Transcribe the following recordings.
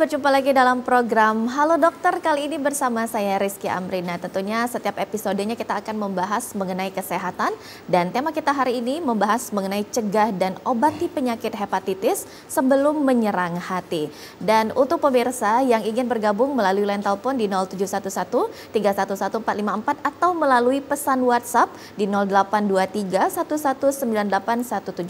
berjumpa lagi dalam program Halo Dokter. Kali ini bersama saya Rizky Amrina. Tentunya setiap episodenya kita akan membahas mengenai kesehatan. Dan tema kita hari ini membahas mengenai cegah dan obati penyakit hepatitis sebelum menyerang hati. Dan untuk pemirsa yang ingin bergabung melalui line telepon di 0711 311 454 atau melalui pesan WhatsApp di 0823 1198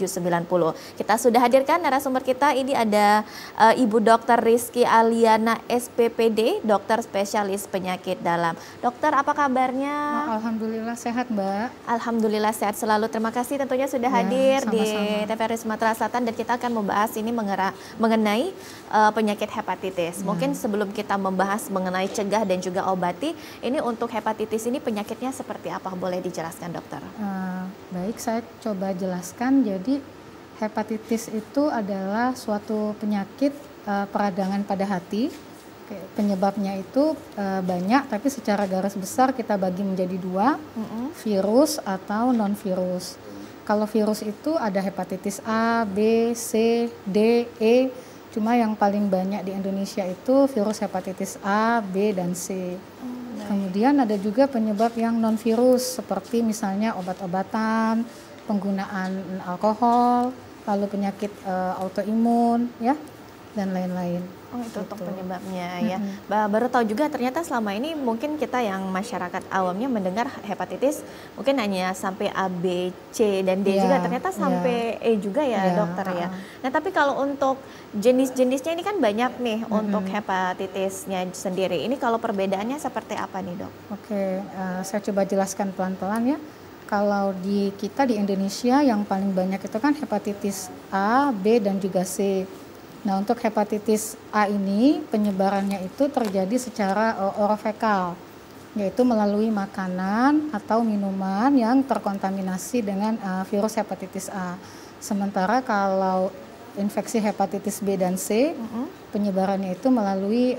1790. Kita sudah hadirkan narasumber kita. Ini ada Ibu Dokter Rizky Aliana SPPD, dokter spesialis penyakit dalam. Dokter, apa kabarnya? Alhamdulillah sehat, Mbak. Alhamdulillah sehat selalu. Terima kasih tentunya sudah hadir di TVRI Sumatera Selatan, dan kita akan membahas ini mengenai penyakit hepatitis. Mungkin sebelum kita membahas mengenai cegah dan juga obati, ini untuk hepatitis ini penyakitnya seperti apa? Boleh dijelaskan, dokter? Baik, saya coba jelaskan. Jadi hepatitis itu adalah suatu penyakit peradangan pada hati. Penyebabnya itu banyak, tapi secara garis besar kita bagi menjadi dua, virus atau non-virus. Kalau virus itu ada hepatitis A, B, C, D, E. Cuma yang paling banyak di Indonesia itu virus hepatitis A, B, dan C. Kemudian ada juga penyebab yang non-virus, seperti misalnya obat-obatan, penggunaan alkohol, lalu penyakit autoimun, ya, dan lain-lain. Oh, itu untuk penyebabnya ya. Baru tahu juga ternyata selama ini mungkin kita yang masyarakat awamnya mendengar hepatitis mungkin hanya sampai A, B, C, dan D juga. Ternyata sampai E juga ya, dokter ya. Nah, tapi kalau untuk jenis-jenisnya ini kan banyak nih untuk hepatitisnya sendiri. Ini kalau perbedaannya seperti apa nih, Dok? Oke, saya coba jelaskan pelan-pelan ya. Kalau di kita di Indonesia yang paling banyak itu kan hepatitis A, B, dan juga C. Nah, untuk hepatitis A ini penyebarannya itu terjadi secara orofekal, yaitu melalui makanan atau minuman yang terkontaminasi dengan virus hepatitis A. Sementara kalau infeksi hepatitis B dan C, penyebarannya itu melalui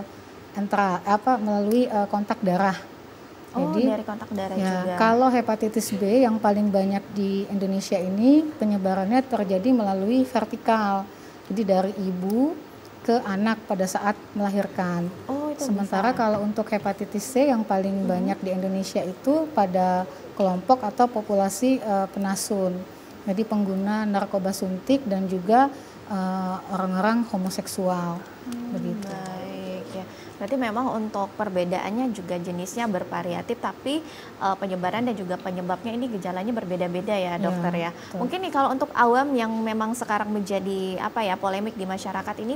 melalui kontak darah. Jadi, dari kontak darah juga. Kalau hepatitis B yang paling banyak di Indonesia ini penyebarannya terjadi melalui vertikal. Jadi dari ibu ke anak pada saat melahirkan. Sementara kalau untuk hepatitis C yang paling banyak di Indonesia itu pada kelompok atau populasi penasun. Jadi pengguna narkoba suntik dan juga orang-orang homoseksual. Begitu. Baik ya. Berarti memang untuk perbedaannya juga jenisnya bervariatif, tapi penyebaran dan juga penyebabnya ini gejalanya berbeda-beda ya, dokter ya. Betul. Mungkin nih kalau untuk awam yang memang sekarang menjadi polemik di masyarakat ini,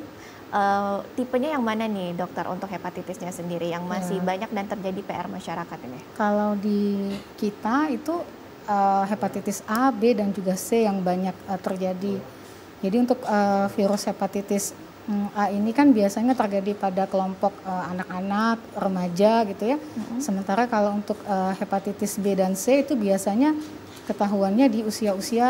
tipenya yang mana nih, dokter, untuk hepatitisnya sendiri yang masih banyak dan terjadi PR masyarakat ini? Kalau di kita itu hepatitis A, B, dan juga C yang banyak terjadi. Jadi untuk virus hepatitis A ini kan biasanya terjadi pada kelompok anak-anak, remaja gitu ya. Sementara kalau untuk hepatitis B dan C itu biasanya ketahuannya di usia-usia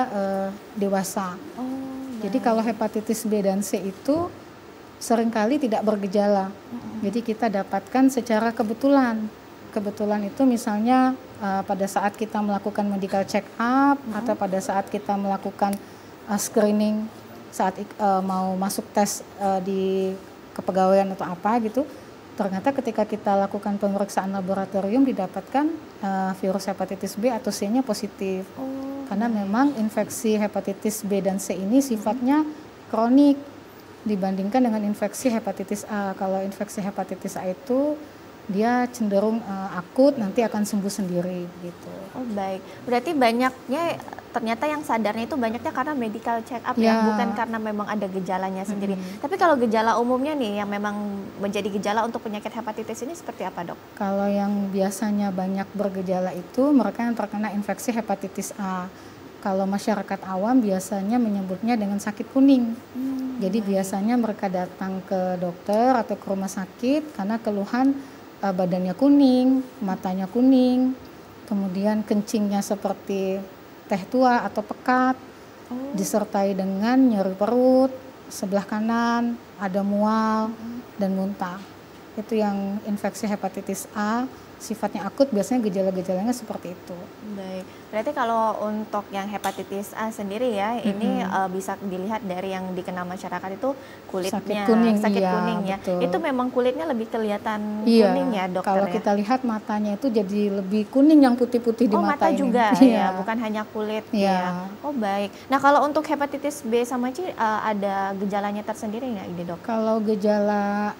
dewasa. Jadi kalau hepatitis B dan C itu seringkali tidak bergejala. Jadi kita dapatkan secara kebetulan. Kebetulan itu misalnya pada saat kita melakukan medical check up atau pada saat kita melakukan screening saat mau masuk tes di kepegawaian atau apa gitu, ternyata ketika kita lakukan pemeriksaan laboratorium didapatkan virus hepatitis B atau C-nya positif. Karena memang infeksi hepatitis B dan C ini sifatnya kronik dibandingkan dengan infeksi hepatitis A. Kalau infeksi hepatitis A itu dia cenderung akut, nanti akan sembuh sendiri gitu. Oh, baik. Berarti banyaknya ternyata yang sadarnya itu banyaknya karena medical check up ya, bukan karena memang ada gejalanya sendiri. Tapi kalau gejala umumnya nih yang memang menjadi gejala untuk penyakit hepatitis ini seperti apa, Dok? Kalau yang biasanya banyak bergejala itu mereka yang terkena infeksi hepatitis A. Kalau masyarakat awam biasanya menyebutnya dengan sakit kuning. Jadi biasanya mereka datang ke dokter atau ke rumah sakit karena keluhan badannya kuning, matanya kuning, kemudian kencingnya seperti teh tua atau pekat, disertai dengan nyeri perut, sebelah kanan ada mual dan muntah. Itu yang infeksi hepatitis A sifatnya akut, biasanya gejala-gejalanya seperti itu. Baik, berarti kalau untuk yang hepatitis A sendiri ya, ini bisa dilihat dari yang dikenal masyarakat itu kulitnya sakit iya, kuning ya. betul. Itu memang kulitnya lebih kelihatan Iya, kuning ya dokter kalau ya? kita lihat matanya itu jadi lebih kuning yang putih-putih di Oh mata mata ini. juga Iya. ya, bukan hanya kulit Iya. ya. Oh baik. Nah kalau untuk hepatitis B sama C ada gejalanya tersendiri nggak ini dok? Kalau gejala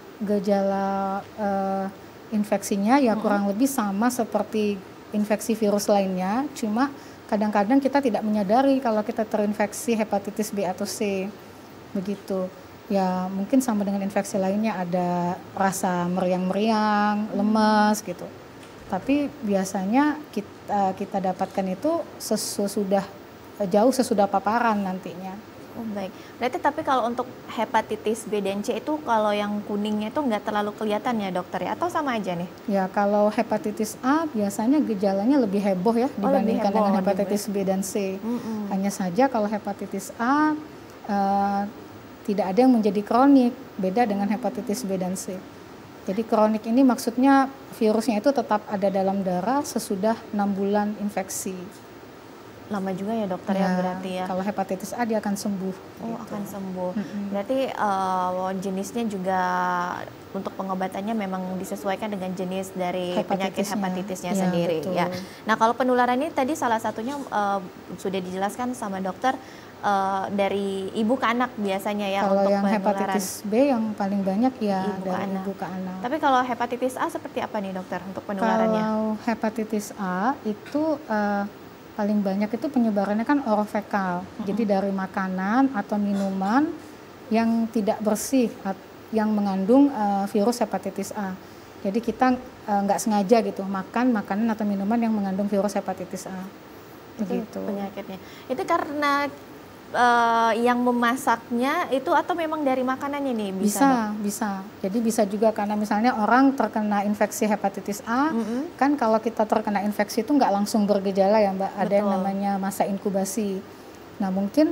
infeksinya ya kurang lebih sama seperti infeksi virus lainnya, cuma kadang-kadang kita tidak menyadari kalau kita terinfeksi hepatitis B atau C, begitu. Ya mungkin sama dengan infeksi lainnya, ada rasa meriang-meriang, lemas gitu. Tapi biasanya kita dapatkan itu jauh sesudah paparan nantinya. Oh baik. Berarti tapi kalau untuk hepatitis B dan C itu kalau yang kuningnya itu nggak terlalu kelihatan ya dokter ya? Atau sama aja nih? Ya kalau hepatitis A biasanya gejalanya lebih heboh ya dibandingkan dengan hepatitis B dan C. Hanya saja kalau hepatitis A tidak ada yang menjadi kronik, beda dengan hepatitis B dan C. Jadi kronik ini maksudnya virusnya itu tetap ada dalam darah sesudah 6 bulan infeksi. Lama juga ya dokter ya berarti ya? Kalau hepatitis A dia akan sembuh. Oh gitu. Akan sembuh. Berarti jenisnya juga untuk pengobatannya memang disesuaikan dengan jenis dari penyakit hepatitisnya sendiri betul. Ya. Nah kalau penularan ini tadi salah satunya sudah dijelaskan sama dokter dari ibu ke anak biasanya ya kalau untuk yang penularan. Hepatitis B yang paling banyak ya ibu ke anak. Tapi kalau hepatitis A seperti apa nih dokter untuk penularannya? Kalau hepatitis A itu paling banyak itu penyebarannya kan orofekal, jadi dari makanan atau minuman yang tidak bersih, yang mengandung virus hepatitis A. Jadi kita nggak sengaja gitu makan makanan atau minuman yang mengandung virus hepatitis A. Begitu. Penyakitnya. Itu karena yang memasaknya itu atau memang dari makanannya nih bisa. Jadi bisa juga karena misalnya orang terkena infeksi hepatitis A, kan kalau kita terkena infeksi itu nggak langsung bergejala ya Mbak, ada yang namanya masa inkubasi. Nah mungkin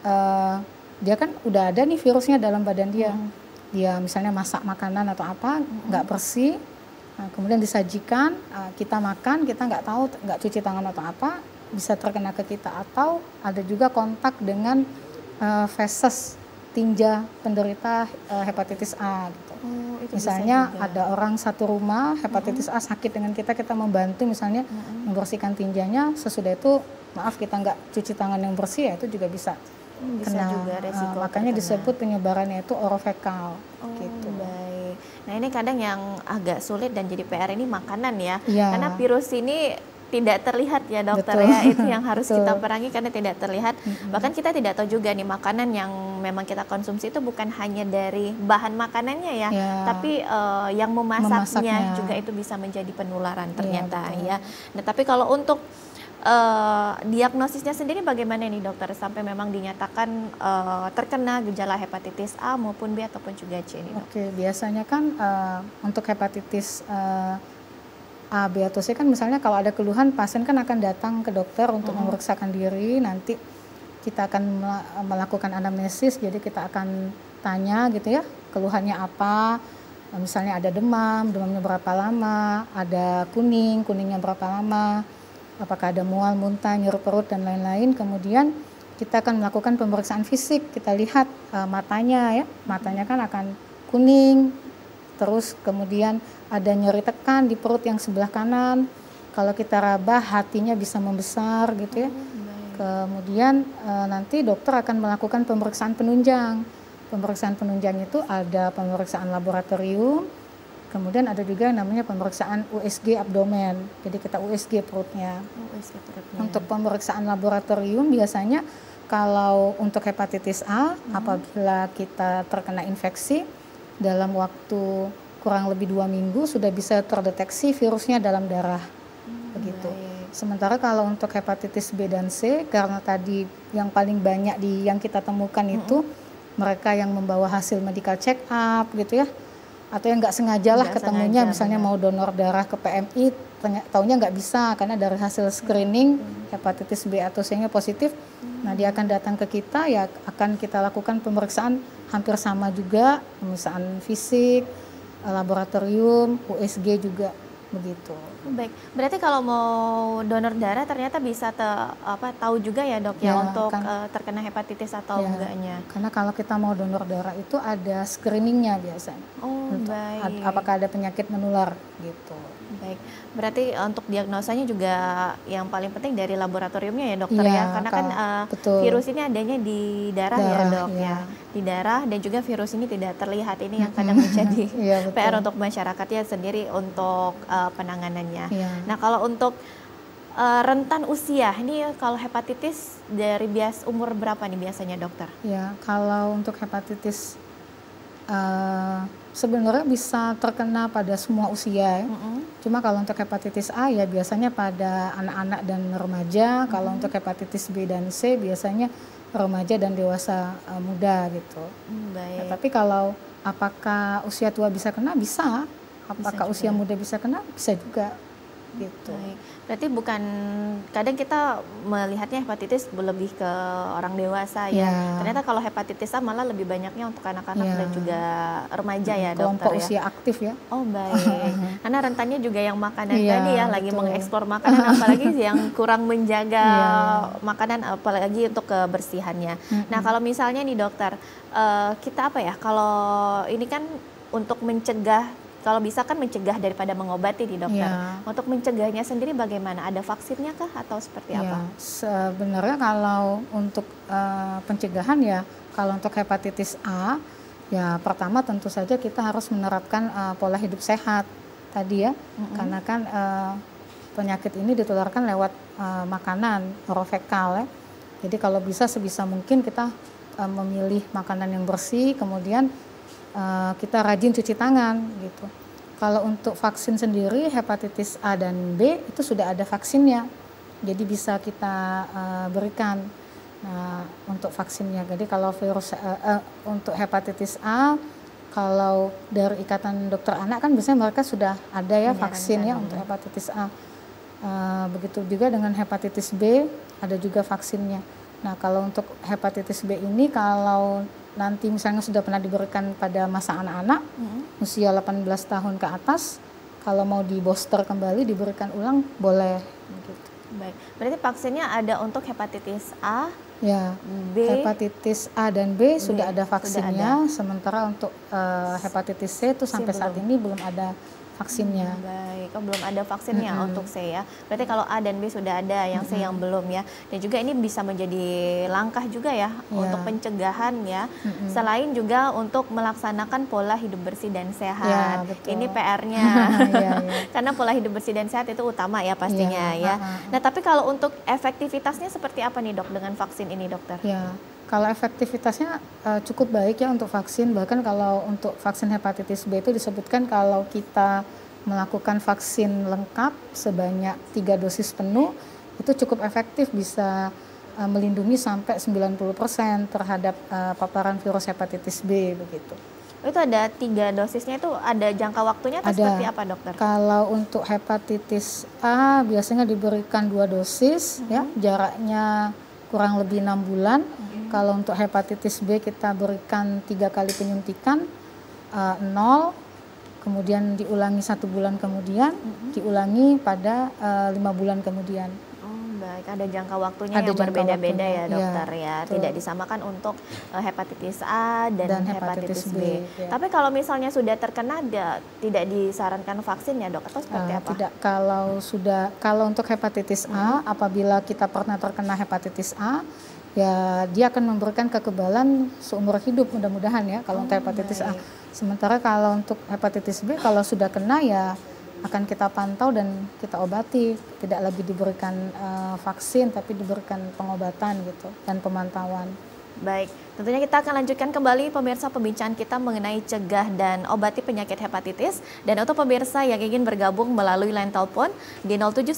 dia kan udah ada nih virusnya dalam badan dia, dia misalnya masak makanan atau apa nggak bersih, nah, kemudian disajikan, kita makan, kita nggak tahu, nggak cuci tangan atau apa, bisa terkena ke kita, atau ada juga kontak dengan feses tinja penderita hepatitis A gitu. Misalnya ada orang satu rumah hepatitis A sakit dengan kita membantu misalnya membersihkan tinjanya, sesudah itu maaf kita nggak cuci tangan yang bersih ya itu juga bisa kena. Juga resiko makanya disebut penyebarannya itu orofekal gitu. Baik. Nah ini kadang yang agak sulit dan jadi PR ini makanan ya. Karena Iya. virus ini tidak terlihat ya dokter ya, itu yang harus kita perangi karena tidak terlihat. Bahkan kita tidak tahu juga nih makanan yang memang kita konsumsi itu bukan hanya dari bahan makanannya ya, tapi yang memasaknya juga itu bisa menjadi penularan ternyata ya. Nah tapi kalau untuk diagnosisnya sendiri bagaimana nih dokter sampai memang dinyatakan terkena gejala hepatitis A maupun B ataupun juga C ini? Oke, biasanya kan untuk hepatitis A, B atau C kan misalnya kalau ada keluhan pasien kan akan datang ke dokter untuk memeriksakan diri, nanti kita akan melakukan anamnesis, jadi kita akan tanya gitu ya keluhannya apa, misalnya ada demam, demamnya berapa lama, ada kuningnya berapa lama, apakah ada mual, muntah, nyeri perut dan lain-lain. Kemudian kita akan melakukan pemeriksaan fisik, kita lihat matanya ya, matanya kan akan kuning, terus kemudian ada nyeri tekan di perut yang sebelah kanan. Kalau kita raba hatinya bisa membesar gitu ya. Kemudian nanti dokter akan melakukan pemeriksaan penunjang. Pemeriksaan penunjang itu ada pemeriksaan laboratorium, kemudian ada juga yang namanya pemeriksaan USG abdomen. Jadi kita USG perutnya. Untuk pemeriksaan laboratorium biasanya kalau untuk hepatitis A apabila kita terkena infeksi dalam waktu kurang lebih 2 minggu sudah bisa terdeteksi virusnya dalam darah, begitu. Sementara kalau untuk hepatitis B dan C, karena tadi yang paling banyak yang kita temukan itu mereka yang membawa hasil medical check up gitu ya, atau yang nggak sengaja lah ketemunya misalnya mau donor darah ke PMI, taunya nggak bisa karena dari hasil screening hepatitis B atau C-nya positif. Nah dia akan datang ke kita, ya akan kita lakukan pemeriksaan hampir sama juga, pemeriksaan fisik, laboratorium, USG juga begitu. Baik, berarti kalau mau donor darah ternyata bisa tahu juga ya dok ya untuk terkena hepatitis atau enggaknya. Karena kalau kita mau donor darah itu ada screeningnya biasanya. Oh baik. Apakah ada penyakit menular gitu. Baik, berarti untuk diagnosanya juga yang paling penting dari laboratoriumnya ya dokter ya, karena kan virus ini adanya di darah ya dok ya, di darah, dan juga virus ini tidak terlihat, ini yang kadang menjadi PR untuk masyarakatnya sendiri untuk penanganannya. Nah kalau untuk rentan usia, ini kalau hepatitis dari umur berapa nih biasanya dokter? Ya, kalau untuk hepatitis sebenarnya bisa terkena pada semua usia ya. Cuma kalau untuk hepatitis A ya biasanya pada anak-anak dan remaja. Kalau untuk hepatitis B dan C biasanya remaja dan dewasa muda gitu. Baik. Nah, tapi kalau apakah usia tua bisa kena? Bisa. Apakah usia muda bisa kena? Bisa juga gitu. Baik. Berarti bukan, kadang kita melihatnya hepatitis lebih ke orang dewasa ya. Ternyata kalau hepatitis A malah lebih banyaknya untuk anak-anak dan juga remaja ya dokter ya. Kelompok usia aktif ya. Oh baik. Karena rentannya juga yang makanan tadi ya, lagi mengeksplor makanan, apalagi yang kurang menjaga makanan, apalagi untuk kebersihannya. Nah kalau misalnya nih dokter, kita kalau ini kan untuk mencegah, kalau bisa kan mencegah daripada mengobati di dokter. Untuk mencegahnya sendiri bagaimana? Ada vaksinnya kah atau seperti apa? Sebenarnya kalau untuk pencegahan ya, kalau untuk hepatitis A, ya pertama tentu saja kita harus menerapkan pola hidup sehat tadi ya. Karena kan penyakit ini ditularkan lewat makanan orofekal ya. Jadi kalau bisa sebisa mungkin kita memilih makanan yang bersih, kemudian kita rajin cuci tangan gitu. Kalau untuk vaksin sendiri hepatitis A dan B itu sudah ada vaksinnya, jadi bisa kita berikan. Nah, untuk vaksinnya, jadi kalau untuk hepatitis A, kalau dari Ikatan Dokter Anak kan biasanya mereka sudah ada ya vaksin ya untuk hepatitis A. Begitu juga dengan hepatitis B ada juga vaksinnya. Nah, kalau untuk hepatitis B ini kalau nanti misalnya sudah pernah diberikan pada masa anak-anak usia 18 tahun ke atas, kalau mau di booster kembali diberikan ulang boleh gitu. Baik, berarti vaksinnya ada untuk hepatitis A, B, hepatitis A dan B sudah ada vaksinnya, sementara untuk hepatitis C itu sampai saat ini belum ada vaksinnya. Baik, belum ada vaksinnya untuk C ya. Berarti kalau A dan B sudah ada, yang C yang belum ya. Dan juga ini bisa menjadi langkah juga ya untuk pencegahan ya. Selain juga untuk melaksanakan pola hidup bersih dan sehat. Ini PR-nya. Karena pola hidup bersih dan sehat itu utama ya pastinya ya. Nah, tapi kalau untuk efektivitasnya seperti apa nih dok dengan vaksin ini dokter? Kalau efektivitasnya cukup baik ya untuk vaksin, bahkan kalau untuk vaksin hepatitis B itu disebutkan kalau kita melakukan vaksin lengkap sebanyak 3 dosis penuh itu cukup efektif, bisa melindungi sampai 90% terhadap paparan virus hepatitis B begitu. Itu ada 3 dosisnya, itu ada jangka waktunya atau seperti apa dokter? Kalau untuk hepatitis A biasanya diberikan 2 dosis ya, jaraknya kurang lebih 6 bulan. Kalau untuk hepatitis B kita berikan 3 kali penyuntikan 0, kemudian diulangi 1 bulan kemudian, diulangi pada 5 bulan kemudian. Baik, ada jangka waktunya yang berbeda-beda ya dokter ya. Tidak disamakan untuk hepatitis A dan hepatitis B. Tapi kalau misalnya sudah terkena tidak disarankan vaksin ya dok, atau seperti apa? Tidak, kalau untuk hepatitis A, apabila kita pernah terkena hepatitis A, ya dia akan memberikan kekebalan seumur hidup mudah-mudahan ya kalau untuk hepatitis A. Sementara kalau untuk hepatitis B kalau sudah kena ya akan kita pantau dan kita obati, tidak lagi diberikan vaksin tapi diberikan pengobatan gitu dan pemantauan. Baik, tentunya kita akan lanjutkan kembali pemirsa pembicaraan kita mengenai cegah dan obati penyakit hepatitis. Dan untuk pemirsa yang ingin bergabung melalui line telepon di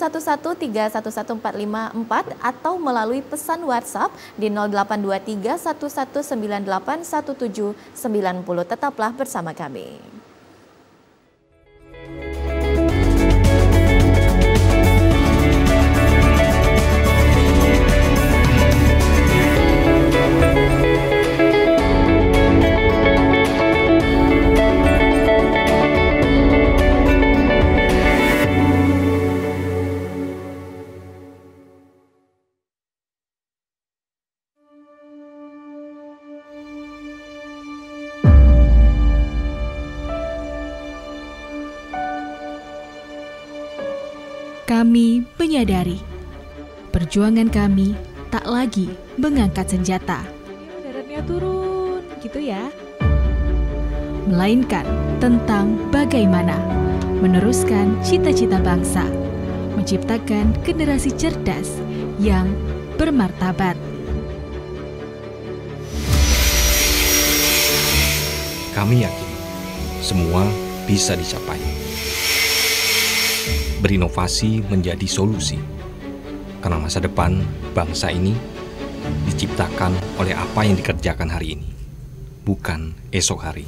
0711311454 atau melalui pesan WhatsApp di 082311981790. Tetaplah bersama kami. Kami menyadari perjuangan kami tak lagi mengangkat senjata. Daratnya turun, gitu ya. Melainkan tentang bagaimana meneruskan cita-cita bangsa, menciptakan generasi cerdas yang bermartabat. Kami yakin semua bisa dicapai. Berinovasi menjadi solusi. Karena masa depan bangsa ini diciptakan oleh apa yang dikerjakan hari ini, bukan esok hari.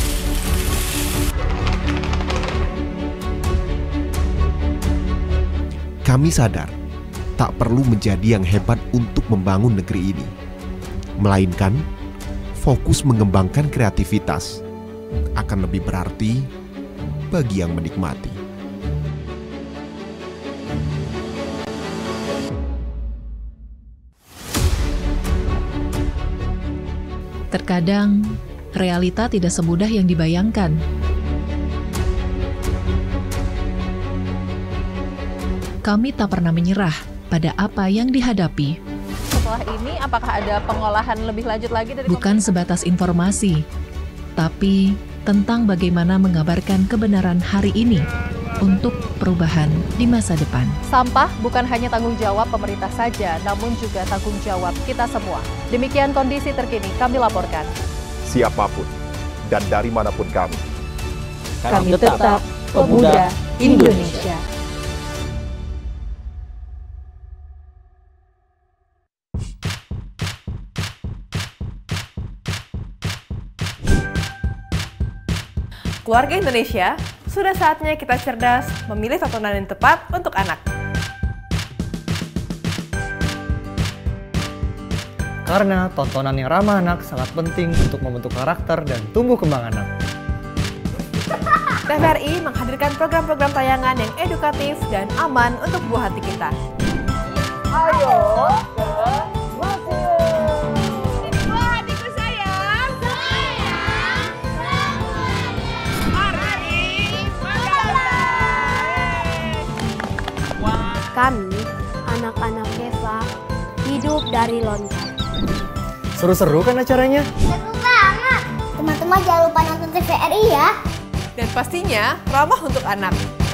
Kami sadar tak perlu menjadi yang hebat untuk membangun negeri ini, melainkan fokus mengembangkan kreativitas akan lebih berarti bagi yang menikmati. Terkadang, realita tidak semudah yang dibayangkan. Kami tak pernah menyerah pada apa yang dihadapi. Setelah ini, apakah ada pengolahan lebih lanjut lagi dari Bukan sebatas informasi, tapi tentang bagaimana mengabarkan kebenaran hari ini untuk perubahan di masa depan. Sampah bukan hanya tanggung jawab pemerintah saja, namun juga tanggung jawab kita semua. Demikian kondisi terkini kami laporkan. Siapapun dan dari manapun kami Tetap pemuda Indonesia. Keluarga Indonesia, sudah saatnya kita cerdas memilih tontonan yang tepat untuk anak. Karena tontonan yang ramah anak sangat penting untuk membentuk karakter dan tumbuh kembang anak. TVRI menghadirkan program-program tayangan yang edukatif dan aman untuk buah hati kita. Ayo ke museum. Buah hatiku sayang. Kami, anak-anak Keva, hidup dari lontar. Seru-seru kan acaranya? Seru banget! Teman-teman jangan lupa nonton TVRI ya. Dan pastinya ramah untuk anak.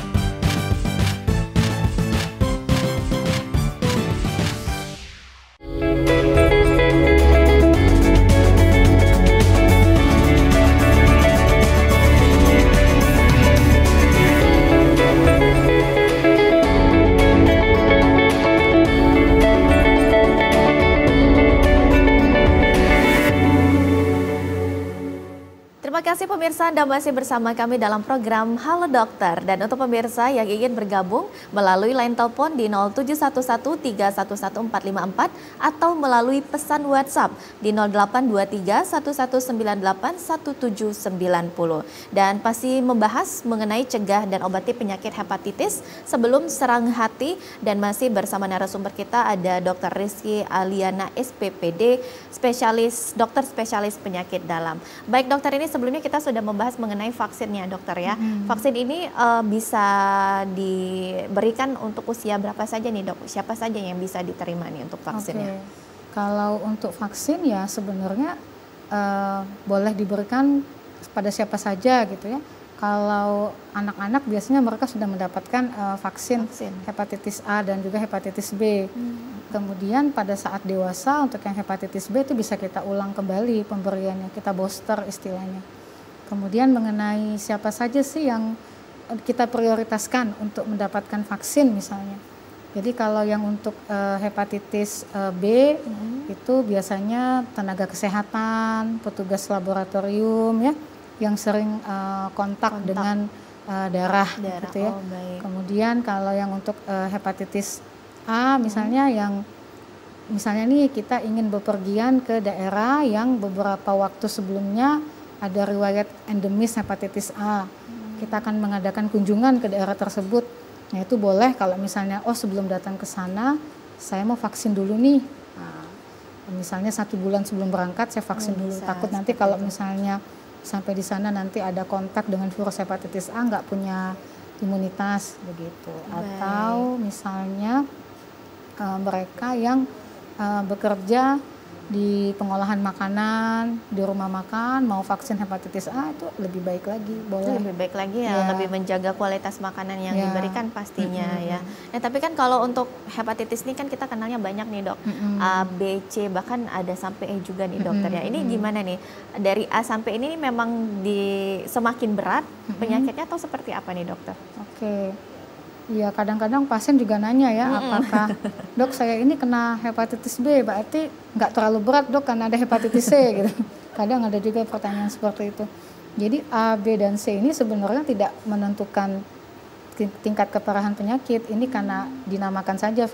Terima kasih pemirsa, Anda masih bersama kami dalam program Halo Dokter. Dan untuk pemirsa yang ingin bergabung melalui line telepon di 0711311454 atau melalui pesan WhatsApp di 082311981790. Dan pasti membahas mengenai cegah dan obati penyakit hepatitis sebelum serang hati. Dan masih bersama narasumber kita ada Dr. Rizky Aliana SPPD, dokter spesialis penyakit dalam. Baik dokter, ini sebelumnya kita sudah membahas mengenai vaksinnya dokter ya. Vaksin ini bisa diberikan untuk usia berapa saja nih dok? Siapa saja yang bisa diterima nih untuk vaksinnya? Kalau untuk vaksin ya sebenarnya boleh diberikan pada siapa saja gitu ya. Kalau anak-anak biasanya mereka sudah mendapatkan vaksin hepatitis A dan juga hepatitis B. Kemudian pada saat dewasa untuk yang hepatitis B itu bisa kita ulang kembali pemberiannya, kita booster istilahnya. Kemudian mengenai siapa saja sih yang kita prioritaskan untuk mendapatkan vaksin misalnya. Jadi kalau yang untuk hepatitis B itu biasanya tenaga kesehatan, petugas laboratorium ya, yang sering kontak dengan darah gitu ya. Kemudian kalau yang untuk hepatitis A misalnya yang misalnya nih kita ingin bepergian ke daerah yang beberapa waktu sebelumnya ada riwayat endemis hepatitis A. Kita akan mengadakan kunjungan ke daerah tersebut. Nah, itu boleh kalau misalnya sebelum datang ke sana saya mau vaksin dulu nih. Nah, misalnya 1 bulan sebelum berangkat saya vaksin dulu. Takut nanti kalau misalnya sampai di sana nanti ada kontak dengan virus hepatitis A nggak punya imunitas begitu. Atau misalnya mereka yang bekerja di pengolahan makanan, di rumah makan, mau vaksin hepatitis A itu lebih baik lagi, boleh. Lebih baik lagi ya, lebih menjaga kualitas makanan yang diberikan pastinya ya. Nah tapi kan kalau untuk hepatitis ini kan kita kenalnya banyak nih dok, A, B, C, bahkan ada sampai E juga nih dokter ya. Ini gimana nih, dari A sampai ini memang semakin berat penyakitnya atau seperti apa nih dokter? Oke. Iya, kadang-kadang pasien juga nanya ya, apakah dok saya ini kena hepatitis B, berarti nggak terlalu berat dok karena ada hepatitis C gitu. Kadang ada juga pertanyaan seperti itu. Jadi A, B, dan C ini sebenarnya tidak menentukan tingkat keparahan penyakit. Ini karena dinamakan saja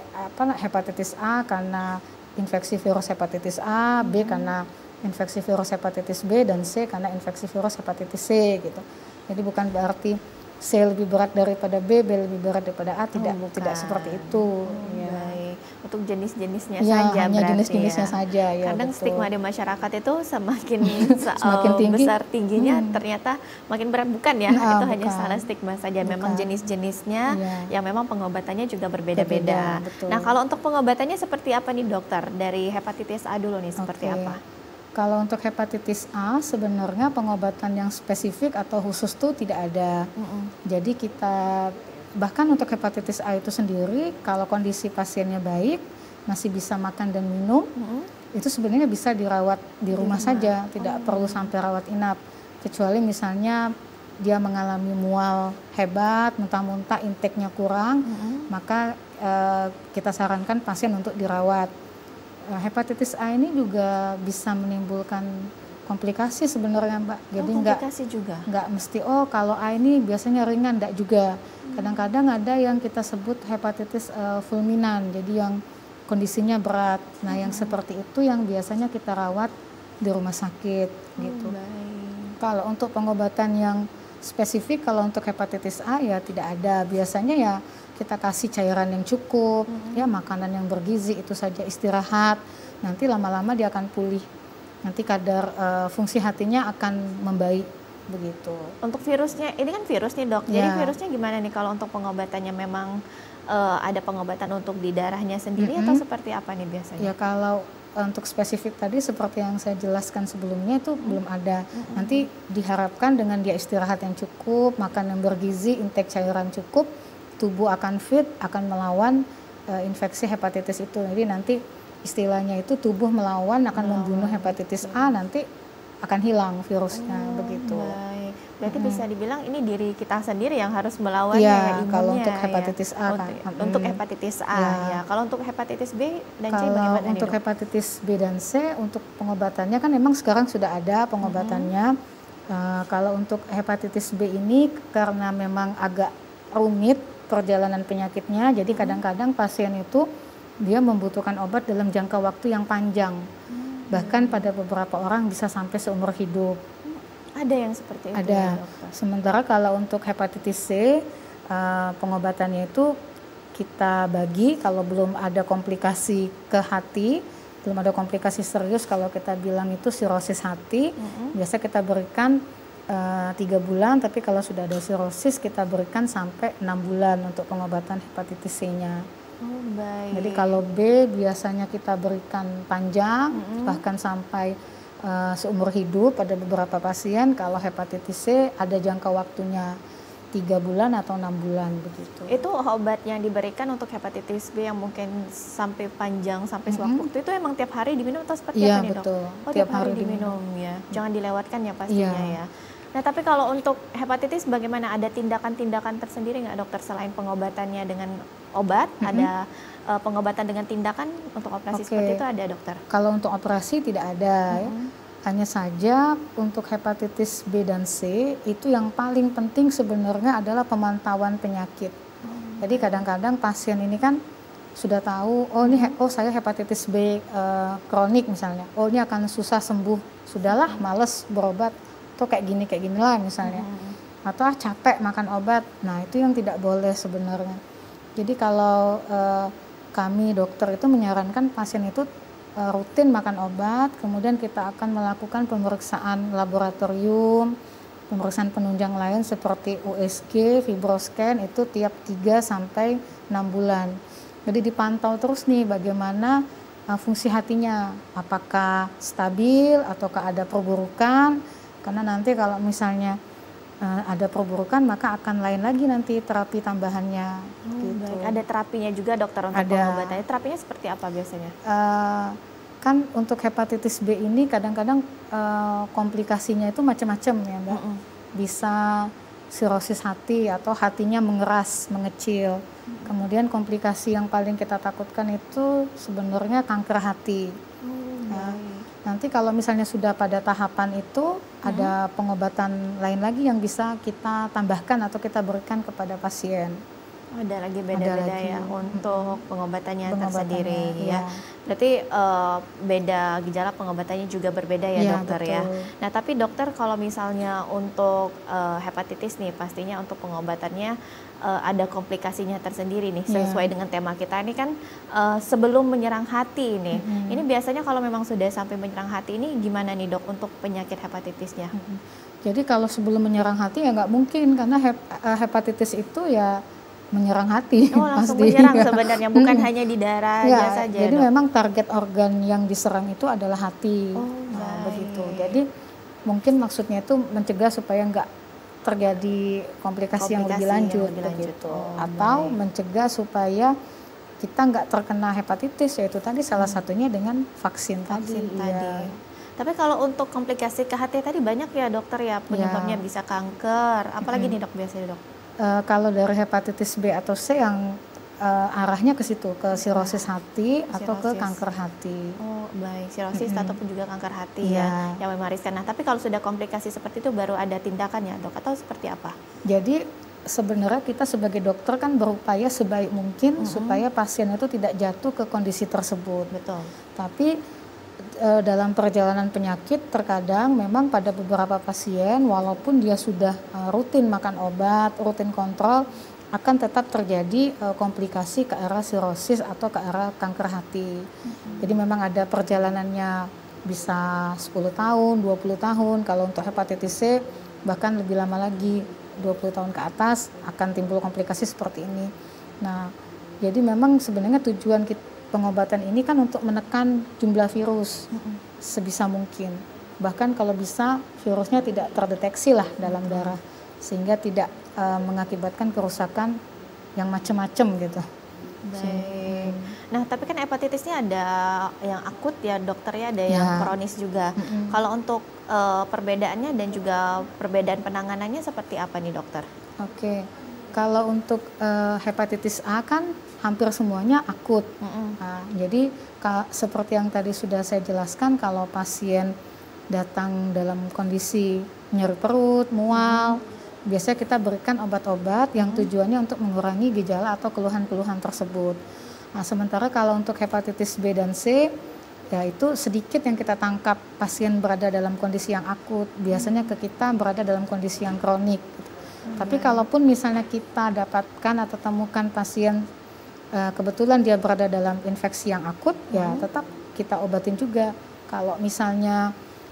hepatitis A karena infeksi virus hepatitis A, B karena infeksi virus hepatitis B, dan C karena infeksi virus hepatitis C gitu. Jadi bukan berarti C lebih berat daripada B lebih berat daripada A, tidak seperti itu. Baik, untuk jenis-jenisnya ya, saja hanya berarti jenis-jenisnya saja ya. Kadang betul. stigma di masyarakat itu semakin tinggi, besar tingginya ternyata makin berat, bukan ya? Itu hanya salah stigma saja. Memang jenis-jenisnya yang memang pengobatannya juga berbeda-beda. Nah kalau untuk pengobatannya seperti apa nih dokter? Dari hepatitis A dulu nih seperti apa? Kalau untuk hepatitis A sebenarnya pengobatan yang spesifik atau khusus tuh tidak ada. Jadi kita bahkan untuk hepatitis A itu sendiri kalau kondisi pasiennya baik, masih bisa makan dan minum, itu sebenarnya bisa dirawat di rumah saja, tidak perlu sampai rawat inap. Kecuali misalnya dia mengalami mual hebat, muntah-muntah, intake-nya kurang, maka kita sarankan pasien untuk dirawat. Hepatitis A ini juga bisa menimbulkan komplikasi sebenarnya Mbak. Jadi nggak mesti kalau A ini biasanya ringan, enggak juga. Kadang-kadang ada yang kita sebut hepatitis fulminan, jadi yang kondisinya berat. Nah yang seperti itu yang biasanya kita rawat di rumah sakit gitu. Kalau untuk pengobatan yang spesifik, kalau untuk hepatitis A ya tidak ada. Biasanya ya kita kasih cairan yang cukup, ya makanan yang bergizi, itu saja, istirahat. Nanti lama-lama dia akan pulih. Nanti kadar fungsi hatinya akan membaik begitu. Untuk virusnya, ini kan virus nih dok. Jadi virusnya gimana nih kalau untuk pengobatannya, memang ada pengobatan untuk di darahnya sendiri atau seperti apa nih biasanya? Ya kalau untuk spesifik tadi seperti yang saya jelaskan sebelumnya itu belum ada. Nanti diharapkan dengan dia istirahat yang cukup, makan yang bergizi, intake cairan cukup, tubuh akan fit, akan melawan infeksi hepatitis itu. Jadi nanti istilahnya itu tubuh melawan, akan membunuh hepatitis A, nanti akan hilang virusnya begitu. Baik. Berarti bisa dibilang ini diri kita sendiri yang harus melawan imunnya. Kalau untuk hepatitis A kan. Untuk hepatitis A ya. Kalau untuk hepatitis B dan C bagaimana nih dok? Untuk hepatitis B dan C, untuk pengobatannya kan memang sekarang sudah ada pengobatannya. Kalau untuk hepatitis B ini karena memang agak rumit perjalanan penyakitnya, jadi kadang-kadang pasien itu dia membutuhkan obat dalam jangka waktu yang panjang, bahkan pada beberapa orang bisa sampai seumur hidup. Ada yang seperti itu? Ada. Sementara kalau untuk hepatitis C, pengobatannya itu kita bagi kalau belum ada komplikasi ke hati, belum ada komplikasi serius, kalau kita bilang itu sirosis hati, biasa kita berikan 3 bulan, tapi kalau sudah ada sirosis kita berikan sampai 6 bulan untuk pengobatan hepatitis C-nya. Baik. Jadi kalau B biasanya kita berikan panjang, bahkan sampai seumur hidup pada beberapa pasien. Kalau hepatitis C ada jangka waktunya 3 bulan atau 6 bulan begitu. Itu obat yang diberikan untuk hepatitis B yang mungkin sampai panjang, sampai sewaktu itu emang tiap hari diminum atau seperti apa nih dok? Betul. Tiap hari diminum ya. Jangan dilewatkan ya pastinya ya. Nah tapi kalau untuk hepatitis bagaimana? Ada tindakan-tindakan tersendiri nggak dokter selain pengobatannya dengan obat? Ada pengobatan dengan tindakan untuk operasi seperti itu ada dokter? Kalau untuk operasi tidak ada ya. Hanya saja untuk hepatitis B dan C itu yang paling penting sebenarnya adalah pemantauan penyakit. Jadi kadang-kadang pasien ini kan sudah tahu, saya hepatitis B kronik misalnya, ini akan susah sembuh, sudahlah males berobat, atau kayak gini lah misalnya, atau capek makan obat. Nah itu yang tidak boleh sebenarnya. Jadi kalau kami dokter itu menyarankan pasien itu rutin makan obat, kemudian kita akan melakukan pemeriksaan laboratorium, Pemeriksaan penunjang lain seperti USG, fibroscan itu tiap 3 sampai 6 bulan. Jadi dipantau terus nih bagaimana fungsi hatinya, apakah stabil ataukah ada perburukan, karena nanti kalau misalnya ada perburukan maka akan lain lagi nanti terapi tambahannya. Gitu. Baik. Ada terapinya juga dokter untuk pengobatannya. Terapinya seperti apa biasanya? Kan untuk hepatitis B ini kadang-kadang komplikasinya itu macam-macam ya Mbak. Bisa sirosis hati atau hatinya mengeras, mengecil. Kemudian komplikasi yang paling kita takutkan itu sebenarnya kanker hati. Nanti kalau misalnya sudah pada tahapan itu ada pengobatan lain lagi yang bisa kita tambahkan atau kita berikan kepada pasien. Ada lagi beda-beda ya untuk pengobatannya tersendiri ya. Berarti beda gejala pengobatannya juga berbeda ya dokter betul. ya. Nah tapi dokter kalau misalnya untuk hepatitis nih pastinya untuk pengobatannya ada komplikasinya tersendiri nih sesuai dengan tema kita ini kan sebelum menyerang hati nih. Ini biasanya kalau memang sudah sampai menyerang hati ini gimana nih dok untuk penyakit hepatitisnya? Jadi kalau sebelum menyerang hati ya nggak mungkin karena hepatitis itu ya menyerang hati. Oh langsung pasti. Menyerang sebenarnya bukan hanya di darah saja. Jadi dok. memang target organ yang diserang itu adalah hati. Begitu. Jadi mungkin maksudnya itu mencegah supaya nggak terjadi komplikasi yang lebih lanjut. Begitu. Atau mencegah supaya kita nggak terkena hepatitis, yaitu tadi salah satunya dengan vaksin tadi. Ya. Tapi kalau untuk komplikasi ke hati tadi banyak ya dokter ya penyebabnya bisa kanker. Apalagi nih dok biasanya dok? Kalau dari hepatitis B atau C yang arahnya ke situ, ke sirosis hati atau ke kanker hati. Oh baik, sirosis ataupun juga kanker hati ya yang mewariskan. Nah tapi kalau sudah komplikasi seperti itu baru ada tindakannya dok atau seperti apa? Jadi sebenarnya kita sebagai dokter kan berupaya sebaik mungkin supaya pasien itu tidak jatuh ke kondisi tersebut. Betul. Tapi dalam perjalanan penyakit terkadang memang pada beberapa pasien walaupun dia sudah rutin makan obat, rutin kontrol akan tetap terjadi komplikasi ke arah sirosis atau ke arah kanker hati. Jadi memang ada perjalanannya bisa 10 tahun, 20 tahun. Kalau untuk hepatitis C bahkan lebih lama lagi, 20 tahun ke atas akan timbul komplikasi seperti ini. Nah, jadi memang sebenarnya tujuan pengobatan ini kan untuk menekan jumlah virus sebisa mungkin. Bahkan kalau bisa virusnya tidak terdeteksi lah dalam darah sehingga tidak mengakibatkan kerusakan yang macam-macam gitu. Baik. Nah tapi kan hepatitisnya ada yang akut ya dokter ya, ada yang kronis juga. Kalau untuk perbedaannya dan juga perbedaan penanganannya seperti apa nih dokter? Oke. Kalau untuk hepatitis A kan hampir semuanya akut. Nah, jadi seperti yang tadi sudah saya jelaskan, kalau pasien datang dalam kondisi nyeri perut, mual, biasanya kita berikan obat-obat yang tujuannya untuk mengurangi gejala atau keluhan-keluhan tersebut. Nah, sementara kalau untuk hepatitis B dan C, ya itu sedikit yang kita tangkap pasien berada dalam kondisi yang akut. Biasanya ke kita berada dalam kondisi yang kronik. Tapi kalaupun misalnya kita dapatkan atau temukan pasien kebetulan dia berada dalam infeksi yang akut, ya tetap kita obatin juga. Kalau misalnya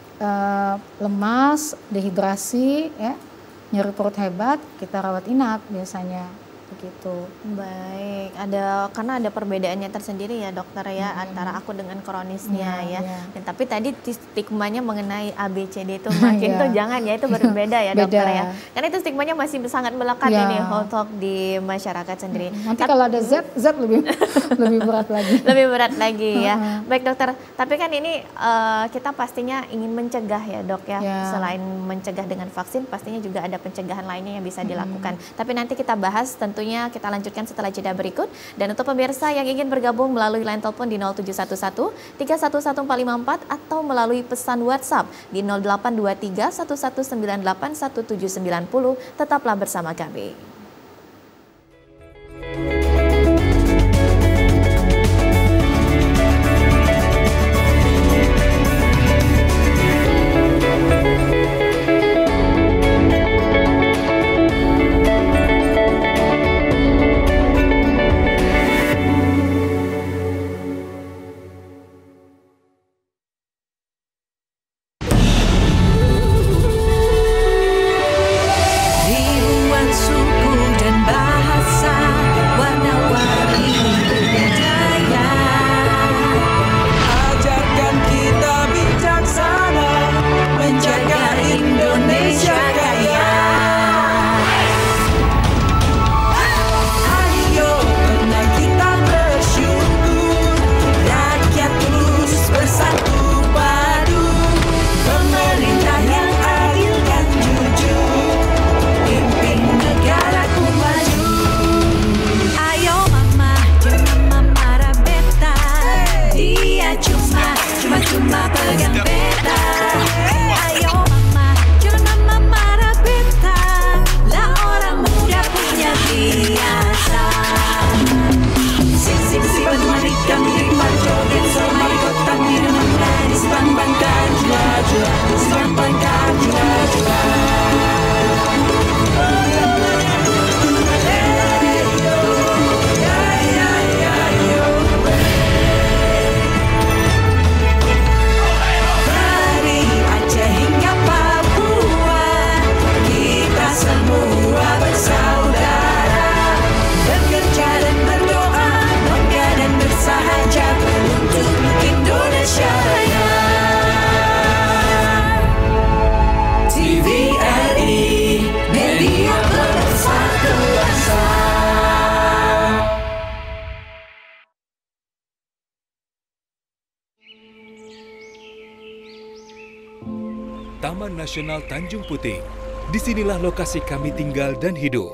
lemas, dehidrasi, ya, nyeri perut hebat, kita rawat inap biasanya. Begitu. Baik, karena ada perbedaannya tersendiri ya dokter ya antara akut dengan kronisnya ya. Dan tapi tadi stigmanya mengenai ABCD itu makin tuh jangan ya, itu berbeda ya dokter ya. Karena itu stigmanya masih sangat melekat ini untuk di masyarakat sendiri. Nanti kalau ada Z lebih berat lagi. Lebih berat lagi ya. Baik dokter, tapi kan ini kita pastinya ingin mencegah ya dok ya. Selain mencegah dengan vaksin, pastinya juga ada pencegahan lainnya yang bisa dilakukan. Tapi nanti kita bahas tentunya kita lanjutkan setelah jeda berikut. Dan untuk pemirsa yang ingin bergabung melalui line telepon di 0711 311454 atau melalui pesan WhatsApp di 0823 1198 1790, tetaplah bersama kami. Taman Nasional Tanjung Puting. Disinilah lokasi kami tinggal dan hidup.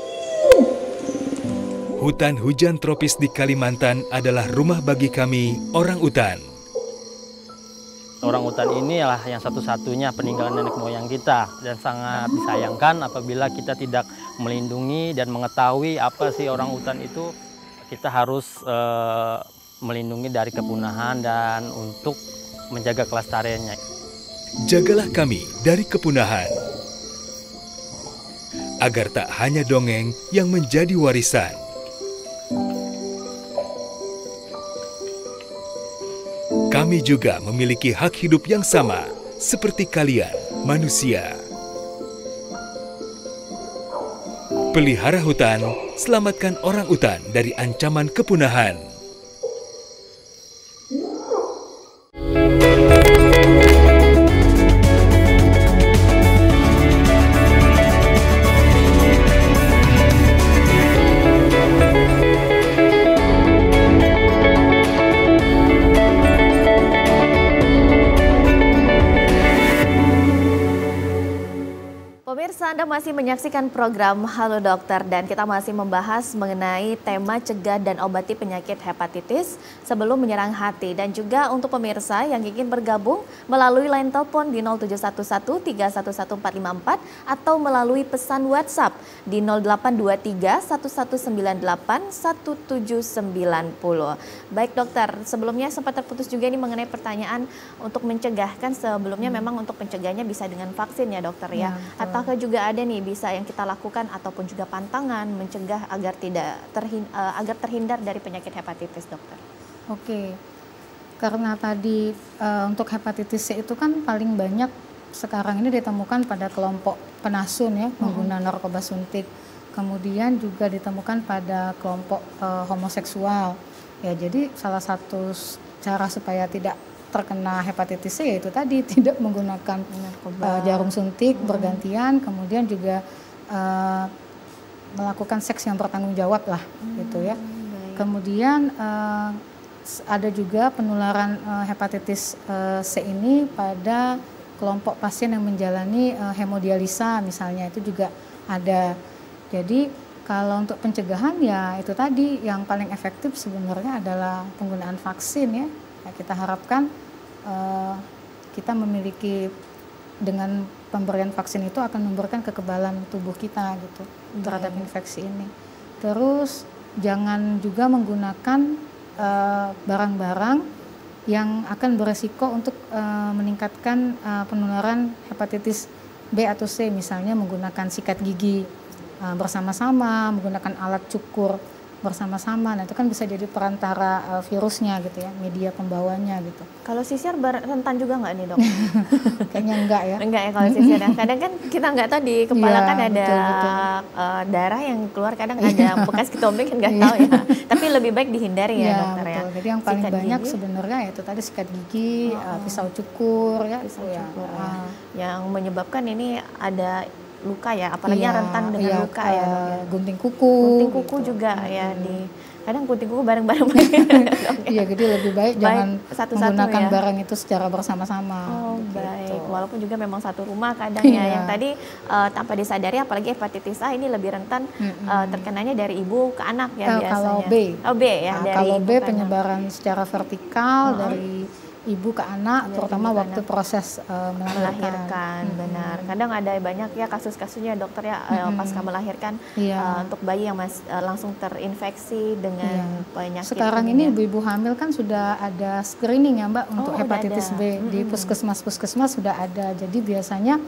Hutan hujan tropis di Kalimantan adalah rumah bagi kami, orang utan. Orang utan ini adalah yang satu-satunya peninggalan nenek moyang kita, dan sangat disayangkan apabila kita tidak melindungi dan mengetahui apa sih orang utan itu. Kita harus melindungi dari kepunahan dan untuk menjaga kelestariannya. Jagalah kami dari kepunahan, agar tak hanya dongeng yang menjadi warisan. Kami juga memiliki hak hidup yang sama seperti kalian, manusia. Pelihara hutan, selamatkan orang utan dari ancaman kepunahan. Pemirsa, Anda masih menyaksikan program Halo Dokter dan kita masih membahas mengenai tema cegah dan obati penyakit hepatitis sebelum menyerang hati. Dan juga untuk pemirsa yang ingin bergabung melalui line telepon di 07113114454 atau melalui pesan WhatsApp di 082311981790. Baik dokter, sebelumnya sempat terputus juga ini mengenai pertanyaan untuk mencegah. Kan sebelumnya memang untuk pencegahnya bisa dengan vaksin ya dokter ya. Apakah juga ada nih bisa yang kita lakukan ataupun juga pantangan mencegah agar terhindar dari penyakit hepatitis, dokter? Oke, karena tadi untuk hepatitis C itu kan paling banyak sekarang ini ditemukan pada kelompok penasun ya, pengguna narkoba suntik. Kemudian juga ditemukan pada kelompok homoseksual. Ya, jadi salah satu cara supaya tidak terkena hepatitis C yaitu tadi tidak menggunakan jarum suntik bergantian, kemudian juga melakukan seks yang bertanggung jawab lah gitu ya. Kemudian ada juga penularan hepatitis C ini pada kelompok pasien yang menjalani hemodialisa misalnya, itu juga ada. Jadi kalau untuk pencegahan ya itu tadi yang paling efektif sebenarnya adalah penggunaan vaksin ya. Kita harapkan kita memiliki dengan pemberian vaksin itu akan memberikan kekebalan tubuh kita gitu terhadap infeksi ini. Terus jangan juga menggunakan barang-barang yang akan beresiko untuk meningkatkan penularan hepatitis B atau C, misalnya menggunakan sikat gigi bersama-sama, menggunakan alat cukur bersama-sama. Nah, itu kan bisa jadi perantara virusnya gitu ya, media pembawanya gitu. Kalau sisir rentan juga nggak nih dok? Kayaknya enggak ya. Enggak ya kalau sisir. Kadang kan kita nggak tahu di kepala kan ada betul. Darah yang keluar, kadang ada bekas ketombe kan nggak tahu ya. Tapi lebih baik dihindari ya dokter betul. ya. Jadi yang paling sikat banyak gigi sebenarnya itu tadi sikat gigi, pisau cukur ya. Pisau cukur ya. Yang menyebabkan ini ada luka ya, apalagi yang rentan dengan luka ya dok ya. Gunting kuku. Gunting kuku gitu. Juga ya di kadang gunting kuku bareng-bareng. Iya, jadi lebih baik jangan menggunakan ya. Barang itu secara bersama-sama. Oh gitu. Baik, walaupun juga memang satu rumah kadang ya. Yang tadi tanpa disadari apalagi hepatitis A ini lebih rentan terkenanya dari ibu ke anak ya biasanya. Kalau B. Oh B ya. Nah, kalau B penyebaran secara vertikal dari ibu ke anak, terutama waktu proses melahirkan. Benar. Kadang ada banyak ya kasus-kasusnya dokter ya pasca melahirkan untuk bayi yang langsung terinfeksi dengan penyakit. Sekarang ini ibu-ibu hamil kan sudah ada screening ya Mbak untuk hepatitis B di puskesmas sudah ada. Jadi biasanya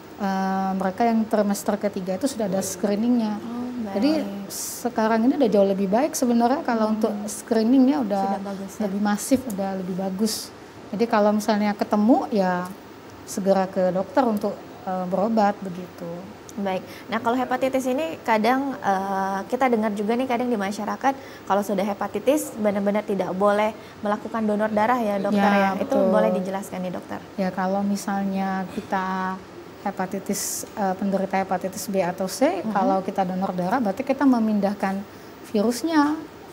mereka yang trimester ketiga itu sudah ada screeningnya. Jadi sekarang ini udah jauh lebih baik sebenarnya kalau untuk screeningnya udah lebih masif, udah lebih bagus. Jadi kalau misalnya ketemu ya segera ke dokter untuk berobat begitu. Baik. Nah kalau hepatitis ini kadang kita dengar juga nih kadang di masyarakat kalau sudah hepatitis benar-benar tidak boleh melakukan donor darah ya dokter ya. Itu boleh dijelaskan nih dokter? Ya kalau misalnya kita hepatitis penderita hepatitis B atau C, kalau kita donor darah berarti kita memindahkan virusnya.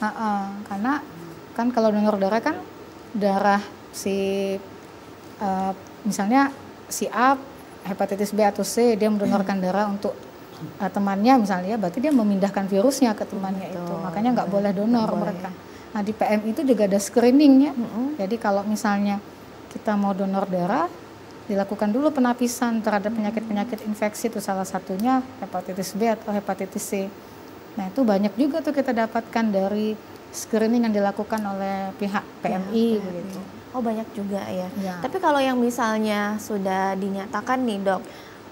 Karena kan kalau donor darah kan darah si misalnya si A hepatitis B atau C, dia mendonorkan darah untuk temannya misalnya, berarti dia memindahkan virusnya ke temannya itu. Makanya nggak boleh donor mereka. Nah di PM itu juga ada screeningnya. Jadi kalau misalnya kita mau donor darah, dilakukan dulu penapisan terhadap penyakit-penyakit infeksi, itu salah satunya hepatitis B atau hepatitis C. Nah itu banyak juga tuh kita dapatkan dari screening yang dilakukan oleh pihak PMI begitu. Oh banyak juga ya. Tapi kalau yang misalnya sudah dinyatakan nih dok,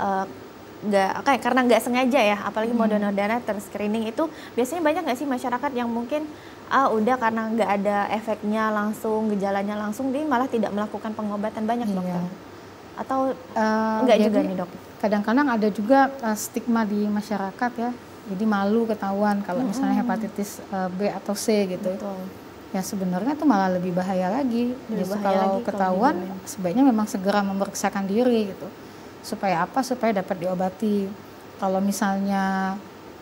karena nggak sengaja ya, apalagi mau donor darah terscreening itu, biasanya banyak nggak sih masyarakat yang mungkin udah karena nggak ada efeknya langsung, gejalanya langsung, dia malah tidak melakukan pengobatan, banyak dokter? Atau enggak juga nih dok? Kadang-kadang ada juga stigma di masyarakat ya, jadi malu ketahuan kalau misalnya hepatitis B atau C gitu. Ya sebenarnya itu malah lebih bahaya lagi. Kalau ketahuan sebaiknya memang segera memeriksakan diri gitu. Supaya apa? Supaya dapat diobati. Kalau misalnya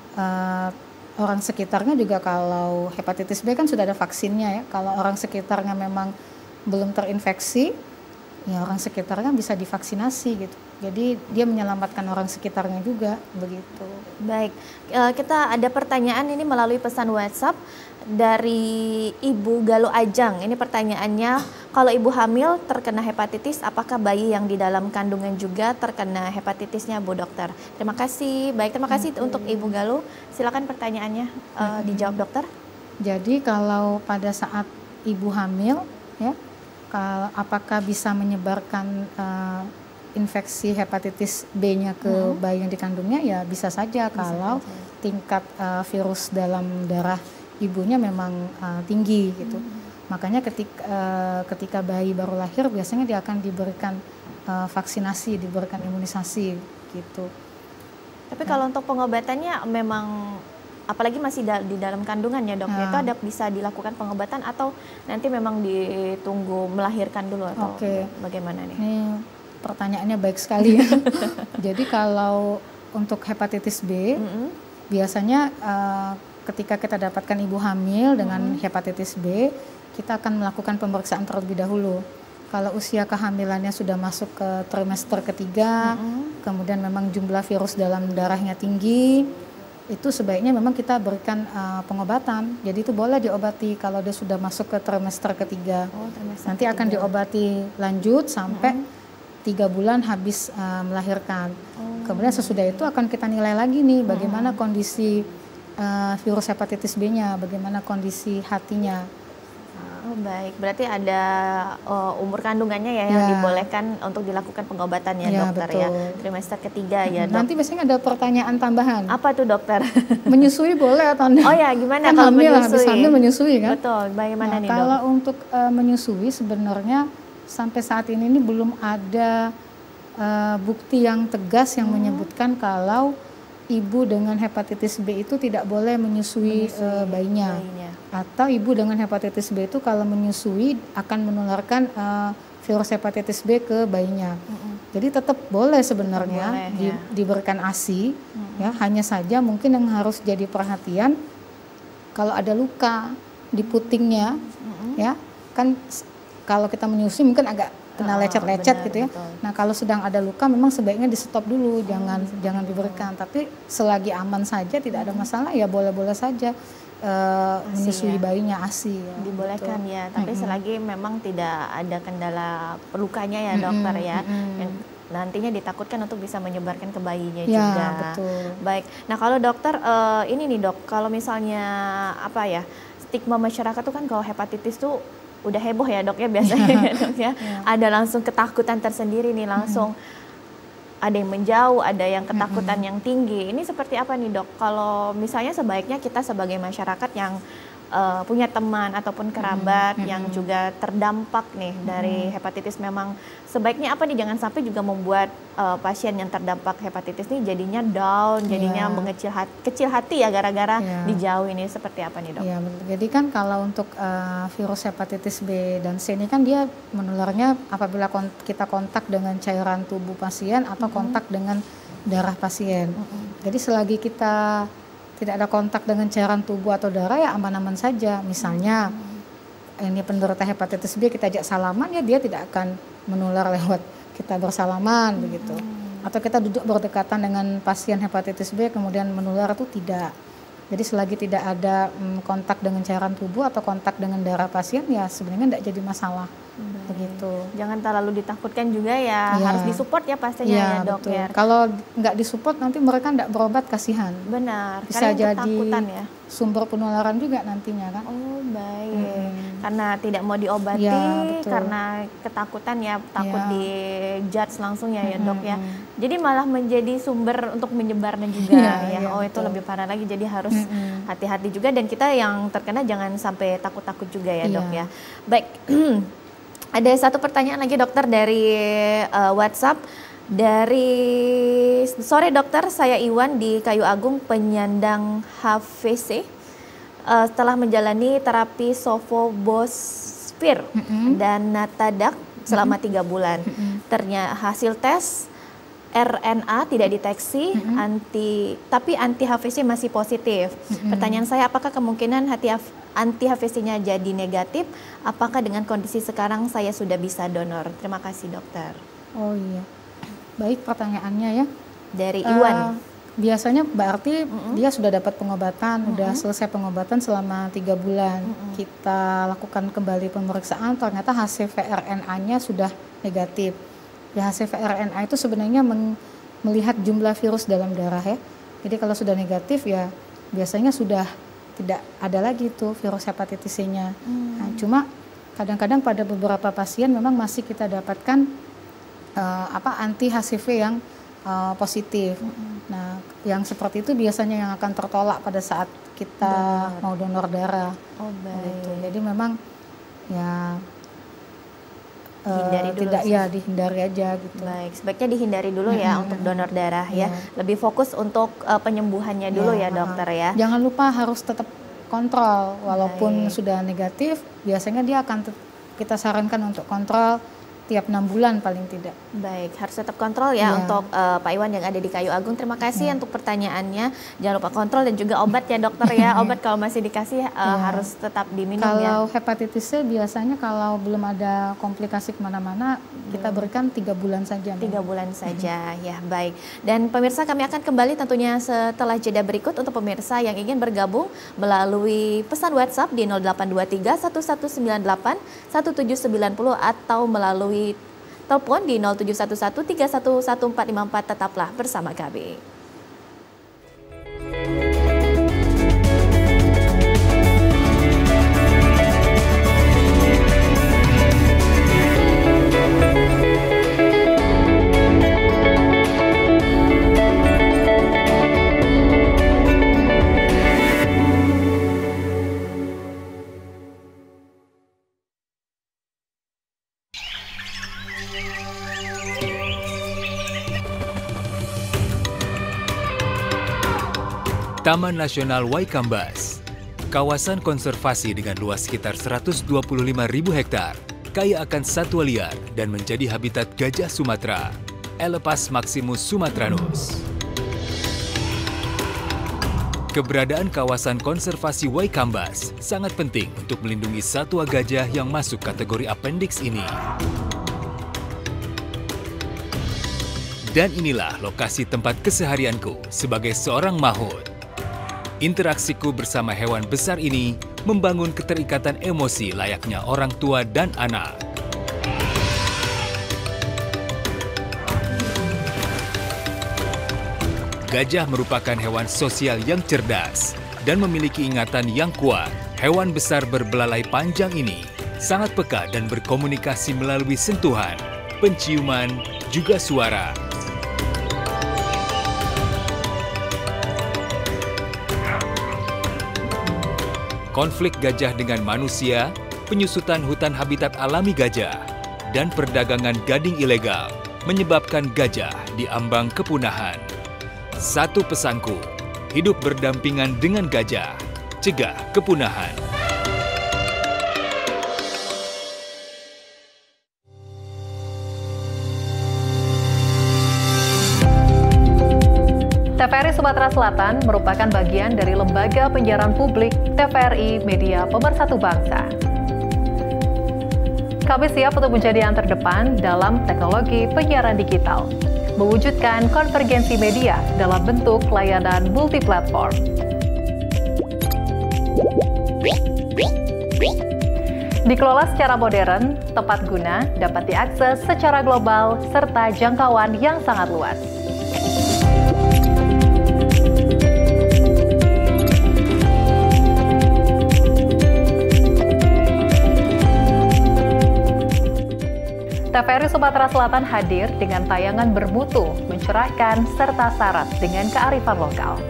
orang sekitarnya juga, kalau hepatitis B kan sudah ada vaksinnya ya. Kalau orang sekitarnya memang belum terinfeksi, ya orang sekitarnya bisa divaksinasi gitu. Jadi dia menyelamatkan orang sekitarnya juga begitu. Baik, kita ada pertanyaan ini melalui pesan WhatsApp dari Ibu Galuh Ajang. Ini pertanyaannya, kalau ibu hamil terkena hepatitis, apakah bayi yang di dalam kandungan juga terkena hepatitisnya Bu Dokter? Terima kasih. Baik, terima kasih untuk Ibu Galuh. Silakan pertanyaannya dijawab dokter. Jadi kalau pada saat ibu hamil ya, apakah bisa menyebarkan infeksi hepatitis B-nya ke bayi yang dikandungnya? Ya bisa saja kalau tingkat virus dalam darah ibunya memang tinggi gitu. Makanya ketika bayi baru lahir biasanya dia akan diberikan vaksinasi, diberikan imunisasi gitu. Tapi kalau untuk pengobatannya memang, apalagi masih di dalam kandungan ya dok, itu ada bisa dilakukan pengobatan atau nanti memang ditunggu melahirkan dulu atau bagaimana nih? Ini pertanyaannya baik sekali ya. Jadi kalau untuk hepatitis B, biasanya ketika kita dapatkan ibu hamil dengan hepatitis B, kita akan melakukan pemeriksaan terlebih dahulu. Kalau usia kehamilannya sudah masuk ke trimester ketiga, kemudian memang jumlah virus dalam darahnya tinggi, itu sebaiknya memang kita berikan pengobatan. Jadi itu boleh diobati kalau dia sudah masuk ke trimester ketiga. Nanti akan diobati lanjut sampai 3 bulan habis melahirkan. Kemudian sesudah itu akan kita nilai lagi nih bagaimana kondisi virus hepatitis B-nya, bagaimana kondisi hatinya. Oh baik, berarti ada umur kandungannya ya yang dibolehkan untuk dilakukan pengobatannya dokter ya. Trimester ketiga ya dok. Nanti biasanya ada pertanyaan tambahan. Apa tuh dokter? Menyusui boleh atau enggak? Oh ya, gimana kan kalau hamil, menyusui? Habis hamil menyusui kan? Betul, bagaimana nih dok? Kalau untuk menyusui sebenarnya sampai saat ini belum ada bukti yang tegas yang menyebutkan kalau ibu dengan hepatitis B itu tidak boleh menyusui bayinya. Atau ibu dengan hepatitis B itu kalau menyusui akan menularkan virus hepatitis B ke bayinya. Jadi tetap boleh sebenarnya diberikan ASI, ya, hanya saja mungkin yang harus jadi perhatian kalau ada luka di putingnya, ya kan. Kalau kita menyusui mungkin agak kena lecet-lecet gitu ya. Betul. Nah kalau sedang ada luka memang sebaiknya di stop dulu, jangan diberikan. Tapi selagi aman saja, tidak ada masalah, ya boleh-boleh saja menyusui bayinya ASI. Ya, dibolehkan betul. Ya, tapi selagi memang tidak ada kendala lukanya ya dokter ya. Yang nantinya ditakutkan untuk bisa menyebarkan ke bayinya juga. Betul. Baik. Nah kalau dokter ini nih dok, kalau misalnya apa ya, stigma masyarakat tuh kan kalau hepatitis tuh udah heboh ya dok ya biasanya dok ya. Ada langsung ketakutan tersendiri nih, langsung ada yang menjauh, ada yang ketakutan yang tinggi. Ini seperti apa nih dok? Kalau misalnya sebaiknya kita sebagai masyarakat yang punya teman ataupun kerabat yang juga terdampak nih dari hepatitis, memang sebaiknya apa nih, jangan sampai juga membuat pasien yang terdampak hepatitis nih jadinya down, jadinya kecil hati ya gara-gara dijauh. Ini seperti apa nih dok? Ya, jadi kan kalau untuk virus hepatitis B dan C ini kan dia menularnya apabila kita kontak dengan cairan tubuh pasien atau kontak dengan darah pasien. Jadi selagi kita tidak ada kontak dengan cairan tubuh atau darah ya aman-aman saja. Misalnya ini penderita hepatitis B kita ajak salaman, ya dia tidak akan menular lewat kita bersalaman begitu. atau kita duduk berdekatan dengan pasien hepatitis B kemudian menular itu tidak. Jadi selagi tidak ada kontak dengan cairan tubuh atau kontak dengan darah pasien, ya sebenarnya tidak jadi masalah. Begitu. Jangan terlalu ditakutkan juga ya, harus disupport ya pastinya ya dok betul. ya. Kalau nggak disupport nanti mereka nggak berobat, kasihan. Benar. Bisa jadi ya. sumber penularan juga nantinya kan. Oh baik. Karena tidak mau diobati, karena ketakutan ya, takut di-judge langsung ya dok ya. Jadi malah menjadi sumber untuk menyebarnya juga ya. Oh itu lebih parah lagi, jadi harus hati-hati juga, dan kita yang terkena jangan sampai takut-takut juga ya dok ya. Baik. Ada satu pertanyaan lagi dokter dari WhatsApp. Sore dokter, saya Iwan di Kayu Agung, penyandang HVC. Setelah menjalani terapi Sofosbuvir dan Natadak selama 3 bulan. Ternyata hasil tes RNA tidak deteksi, tapi anti HVC masih positif. Pertanyaan saya, apakah kemungkinan anti HVC-nya jadi negatif? Apakah dengan kondisi sekarang saya sudah bisa donor? Terima kasih dokter. Oh iya, baik pertanyaannya ya. Dari Iwan. Biasanya berarti dia sudah dapat pengobatan, sudah selesai pengobatan selama 3 bulan. Kita lakukan kembali pemeriksaan, ternyata HCV RNA-nya sudah negatif. Ya, HCV RNA itu sebenarnya melihat jumlah virus dalam darah ya. Jadi kalau sudah negatif ya biasanya sudah tidak ada lagi tuh virus hepatitis C-nya. Nah, cuma kadang-kadang pada beberapa pasien memang masih kita dapatkan anti HCV yang positif. Nah, yang seperti itu biasanya yang akan tertolak pada saat kita mau donor darah. Oh baik. Gitu. Jadi memang ya hindari dulu dihindari aja gitu. Baik, sebaiknya dihindari dulu ya untuk donor darah ya. Lebih fokus untuk penyembuhannya dulu ya dokter ya. Jangan lupa harus tetap kontrol walaupun sudah negatif, biasanya dia akan kita sarankan untuk kontrol tiap 6 bulan paling tidak. Baik, harus tetap kontrol ya untuk Pak Iwan yang ada di Kayu Agung. Terima kasih untuk pertanyaannya. Jangan lupa kontrol dan juga obat ya dokter ya. Obat kalau masih dikasih harus tetap diminum kalau hepatitis C biasanya kalau belum ada komplikasi kemana-mana kita berikan 3 bulan saja. 3 bulan saja ya, baik. Dan pemirsa, kami akan kembali tentunya setelah jeda berikut untuk pemirsa yang ingin bergabung melalui pesan WhatsApp di 0823 1198 1790 atau melalui telepon di 0711 311454. Tetaplah bersama kami. Taman Nasional Waikambas, kawasan konservasi dengan luas sekitar 125.000 hektar, kaya akan satwa liar dan menjadi habitat gajah Sumatera, Elephas maximus sumatranus. Keberadaan kawasan konservasi Waikambas sangat penting untuk melindungi satwa gajah yang masuk kategori appendix ini. Dan inilah lokasi tempat keseharianku sebagai seorang mahout. Interaksiku bersama hewan besar ini membangun keterikatan emosi layaknya orang tua dan anak. Gajah merupakan hewan sosial yang cerdas dan memiliki ingatan yang kuat. Hewan besar berbelalai panjang ini sangat peka dan berkomunikasi melalui sentuhan, penciuman, juga suara. Konflik gajah dengan manusia, penyusutan hutan habitat alami gajah, dan perdagangan gading ilegal menyebabkan gajah diambang kepunahan. Satu pesanku, hidup berdampingan dengan gajah, cegah kepunahan. TVRI Sumatera Selatan merupakan bagian dari Lembaga Penyiaran Publik TVRI Media Pemersatu Bangsa. Kami siap untuk menjadi yang terdepan dalam teknologi penyiaran digital. mewujudkan konvergensi media dalam bentuk layanan multiplatform. Dikelola secara modern, tepat guna, dapat diakses secara global, serta jangkauan yang sangat luas. TVRI Sumatera Selatan hadir dengan tayangan bermutu, mencerahkan, serta syarat dengan kearifan lokal.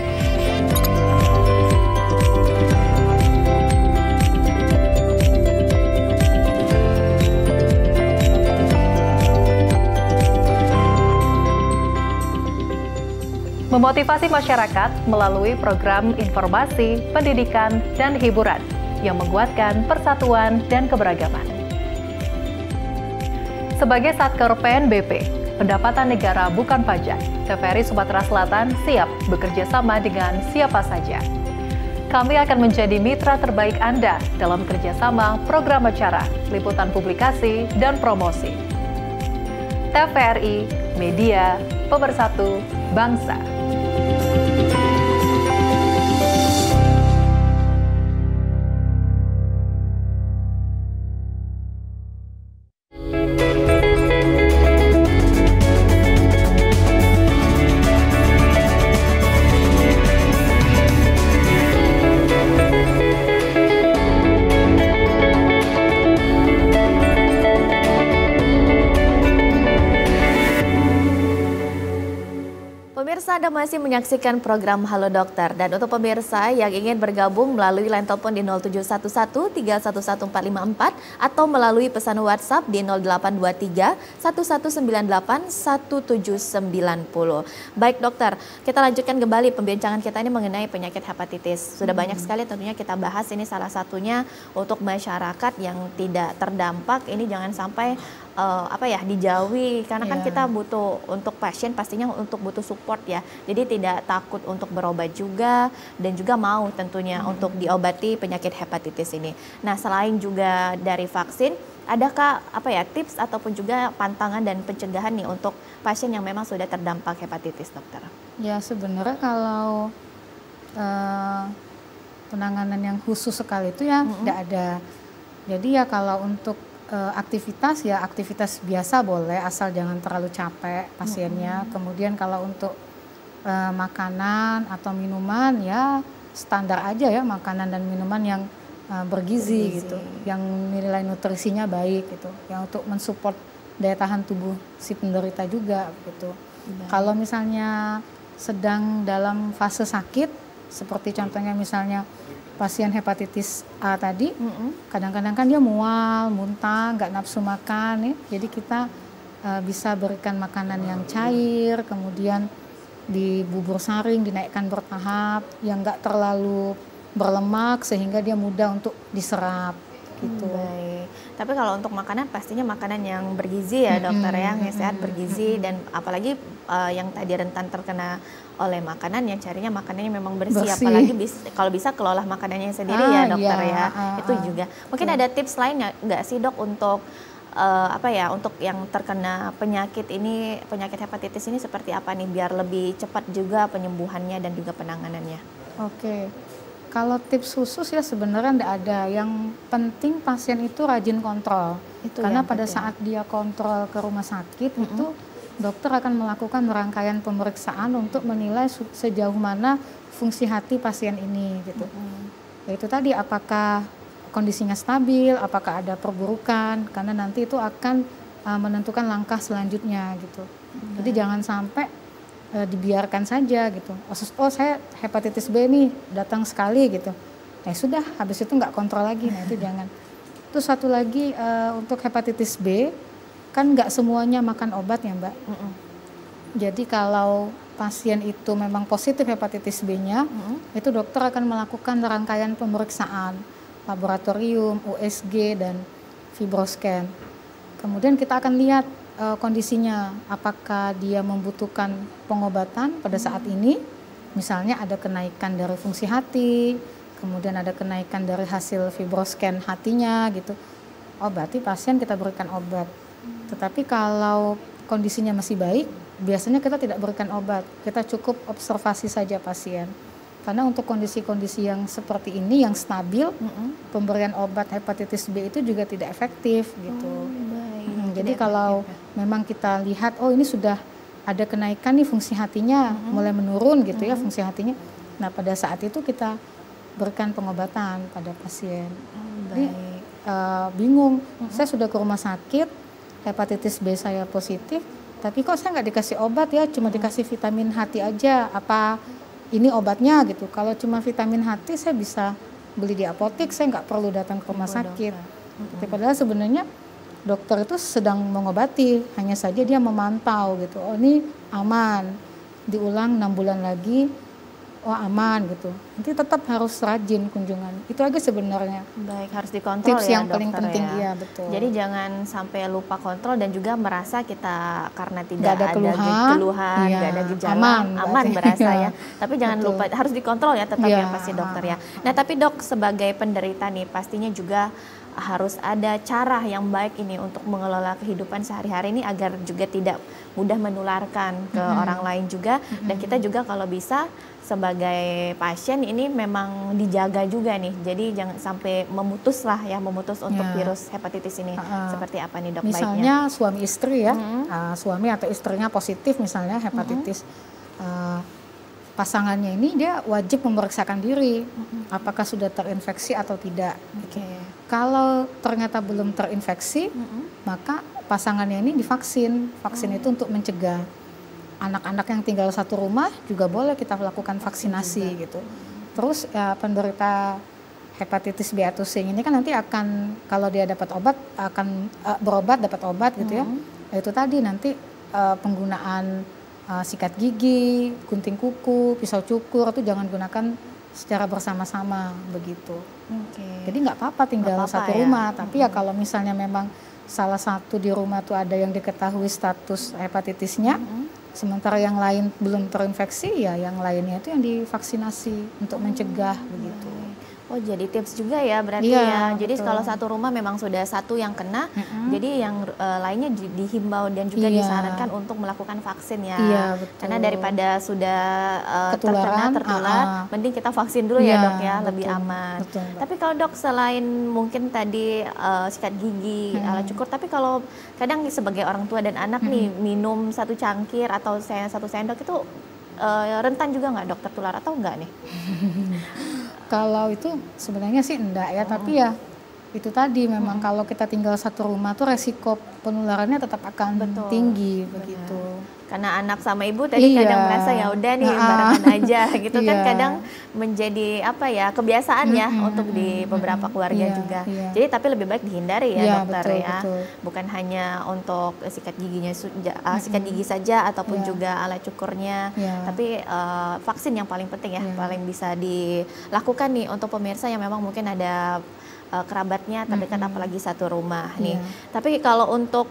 Memotivasi masyarakat melalui program informasi, pendidikan, dan hiburan yang menguatkan persatuan dan keberagaman. Sebagai Satker PNBP, pendapatan negara bukan pajak, TVRI Sumatera Selatan siap bekerja sama dengan siapa saja. Kami akan menjadi mitra terbaik Anda dalam kerjasama program acara, liputan publikasi, dan promosi. TVRI, media, pemersatu, bangsa. Anda masih menyaksikan program Halo Dokter, dan untuk pemirsa yang ingin bergabung melalui line telepon di 0711 311454 atau melalui pesan WhatsApp di 0823 1198 1790. Baik dokter, kita lanjutkan kembali pembincangan kita ini mengenai penyakit hepatitis. Sudah banyak sekali tentunya kita bahas, ini salah satunya untuk masyarakat yang tidak terdampak, ini jangan sampai dijauhi, karena kan kita butuh, untuk pasien pastinya untuk butuh support ya, jadi tidak takut untuk berobat juga, dan juga mau tentunya untuk diobati penyakit hepatitis ini. Nah, selain juga dari vaksin, adakah tips ataupun juga pantangan dan pencegahan nih untuk pasien yang memang sudah terdampak hepatitis, dokter? Ya, sebenarnya kalau penanganan yang khusus sekali itu ya tidak ada. Jadi ya kalau untuk aktivitas biasa boleh, asal jangan terlalu capek pasiennya. Kemudian kalau untuk makanan atau minuman ya standar aja ya, makanan dan minuman yang bergizi gitu, yang nilai nutrisinya baik gitu, yang untuk mensupport daya tahan tubuh si penderita juga gitu. Kalau misalnya sedang dalam fase sakit, seperti contohnya misalnya pasien hepatitis A tadi, kadang-kadang kan dia mual, muntah, nggak nafsu makan ya. Jadi kita bisa berikan makanan yang cair, kemudian di bubur saring dinaikkan bertahap, yang nggak terlalu berlemak sehingga dia mudah untuk diserap gitu. Baik. Tapi kalau untuk makanan pastinya makanan yang bergizi ya dokter, yang sehat, bergizi, dan apalagi yang tadi rentan terkena oleh makanan, yang carinya makanannya memang bersih. Apalagi kalau bisa kelola makanannya sendiri ya dokter itu juga. Mungkin ada tips lain nggak sih dok untuk untuk yang terkena penyakit ini, penyakit hepatitis ini seperti apa nih biar lebih cepat juga penyembuhannya dan juga penanganannya? Oke. Kalau tips khusus ya sebenarnya tidak ada. Yang penting pasien itu rajin kontrol. Karena pada saat dia kontrol ke rumah sakit itu dokter akan melakukan rangkaian pemeriksaan untuk menilai sejauh mana fungsi hati pasien ini gitu. Yaitu tadi apakah kondisinya stabil, apakah ada perburukan, karena nanti itu akan menentukan langkah selanjutnya gitu. Jadi jangan sampai dibiarkan saja gitu. Oh saya hepatitis B nih datang sekali gitu. Sudah habis itu nggak kontrol lagi. Nah itu jangan. Terus satu lagi untuk hepatitis B kan nggak semuanya makan obat ya Mbak. Jadi kalau pasien itu memang positif hepatitis B-nya, itu dokter akan melakukan rangkaian pemeriksaan laboratorium, USG dan fibroscan. Kemudian kita akan lihat kondisinya, apakah dia membutuhkan pengobatan pada saat ini, misalnya ada kenaikan dari fungsi hati, kemudian ada kenaikan dari hasil fibroscan hatinya gitu. Oh berarti pasien kita berikan obat. Tetapi kalau kondisinya masih baik, biasanya kita tidak berikan obat, kita cukup observasi saja pasien. Karena untuk kondisi-kondisi yang seperti ini, yang stabil, pemberian obat hepatitis B itu juga tidak efektif gitu. Jadi kalau memang kita lihat, oh ini sudah ada kenaikan nih fungsi hatinya, mulai menurun gitu ya fungsi hatinya. Nah pada saat itu kita berikan pengobatan pada pasien. Ini bingung, saya sudah ke rumah sakit, hepatitis B saya positif, tapi kok saya nggak dikasih obat ya, cuma dikasih vitamin hati aja, apa ini obatnya gitu. Kalau cuma vitamin hati saya bisa beli di apotek, saya nggak perlu datang ke rumah sakit. Tapi padahal sebenarnya dokter itu sedang mengobati, hanya saja dia memantau gitu, oh ini aman, diulang 6 bulan lagi, oh aman gitu. Nanti tetap harus rajin kunjungan. Itu aja sebenarnya. Baik, harus dikontrol tips ya yang paling dokter penting, ya. iya betul. Jadi jangan sampai lupa kontrol dan juga merasa kita karena tidak Nggak ada keluhan, iya, nggak ada gejala, aman berasa ya. Tapi jangan betul. lupa harus dikontrol ya tetap Iya, yang pasti dokter ya. Nah tapi dok, sebagai penderita nih pastinya juga harus ada cara yang baik ini untuk mengelola kehidupan sehari-hari ini agar juga tidak mudah menularkan ke orang lain juga. Dan kita juga kalau bisa sebagai pasien ini memang dijaga juga nih. Jadi jangan sampai memutus untuk virus hepatitis ini. Seperti apa nih dok misalnya baiknya? Suami istri ya, suami atau istrinya positif misalnya hepatitis. Pasangannya ini dia wajib memeriksakan diri apakah sudah terinfeksi atau tidak. Kalau ternyata belum terinfeksi, maka pasangannya ini divaksin. Vaksin itu untuk mencegah. Anak-anak yang tinggal satu rumah juga boleh kita lakukan vaksinasi gitu. Terus penderita hepatitis B atau C ini kan nanti akan, kalau dia dapat obat akan berobat, dapat obat gitu ya. Itu tadi nanti penggunaan sikat gigi, gunting kuku, pisau cukur itu jangan gunakan secara bersama-sama begitu. Jadi nggak apa-apa tinggal satu rumah, tapi ya kalau misalnya memang salah satu di rumah tuh ada yang diketahui status hepatitisnya, sementara yang lain belum terinfeksi, ya yang lainnya itu yang divaksinasi untuk mencegah begitu. Oh jadi tips juga ya berarti ya. Jadi kalau satu rumah memang sudah satu yang kena, jadi yang lainnya dihimbau dan juga disarankan untuk melakukan vaksin ya. Karena daripada sudah tertular, mending kita vaksin dulu ya dok ya, lebih aman. Tapi kalau dok selain mungkin tadi sikat gigi, alat cukur, tapi kalau kadang sebagai orang tua dan anak nih minum 1 cangkir atau 1 sendok itu rentan juga nggak dok tertular atau enggak nih? Kalau itu sebenarnya sih enggak ya, tapi ya itu tadi memang kalau kita tinggal satu rumah tuh resiko penularannya tetap akan tinggi begitu. Karena anak sama ibu tadi kadang merasa ya udah nih barengan aja gitu kan, kadang menjadi apa ya kebiasaan ya untuk di beberapa keluarga juga. Jadi tapi lebih baik dihindari ya dokter ya. Bukan hanya untuk sikat giginya sikat gigi saja ataupun juga alat cukurnya, tapi vaksin yang paling penting ya, paling bisa dilakukan nih untuk pemirsa yang memang mungkin ada kerabatnya terdekat apalagi satu rumah nih. Tapi kalau untuk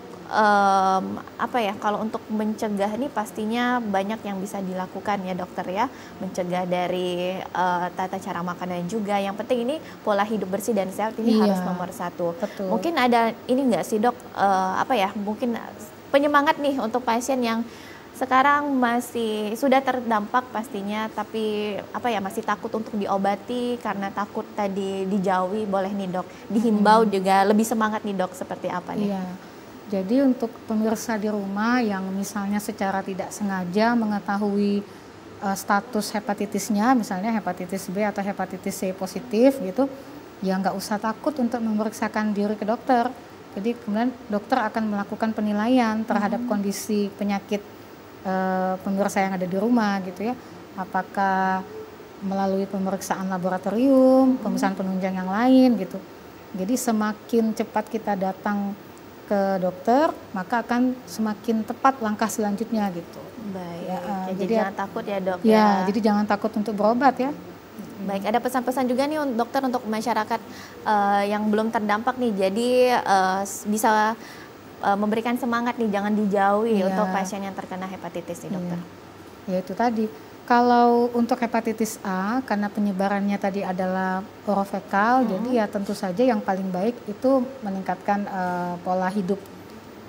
kalau untuk mencegah ini pastinya banyak yang bisa dilakukan ya dokter ya, mencegah dari tata cara makan dan juga yang penting ini pola hidup bersih dan sehat ini harus nomor 1. Mungkin ada ini enggak sih dok, mungkin penyemangat nih untuk pasien yang sekarang masih sudah terdampak pastinya, tapi masih takut untuk diobati karena takut tadi dijauhi, boleh nih dok dihimbau juga lebih semangat nih dok, seperti apa nih? Jadi untuk pemirsa di rumah yang misalnya secara tidak sengaja mengetahui status hepatitisnya, misalnya hepatitis B atau hepatitis C positif gitu, ya nggak usah takut untuk memeriksakan diri ke dokter. Jadi kemudian dokter akan melakukan penilaian terhadap kondisi penyakit pemirsa yang ada di rumah gitu ya. Apakah melalui pemeriksaan laboratorium, pemeriksaan penunjang yang lain gitu. Jadi semakin cepat kita datang ke dokter, maka akan semakin tepat langkah selanjutnya gitu. Baik, jadi jangan takut ya dok jadi jangan takut untuk berobat ya. Baik, ada pesan-pesan juga nih dokter untuk masyarakat yang belum terdampak nih, jadi bisa memberikan semangat nih, jangan dijauhi untuk pasien yang terkena hepatitis nih dokter. Ya itu tadi, kalau untuk hepatitis A karena penyebarannya tadi adalah orofekal, jadi ya tentu saja yang paling baik itu meningkatkan pola hidup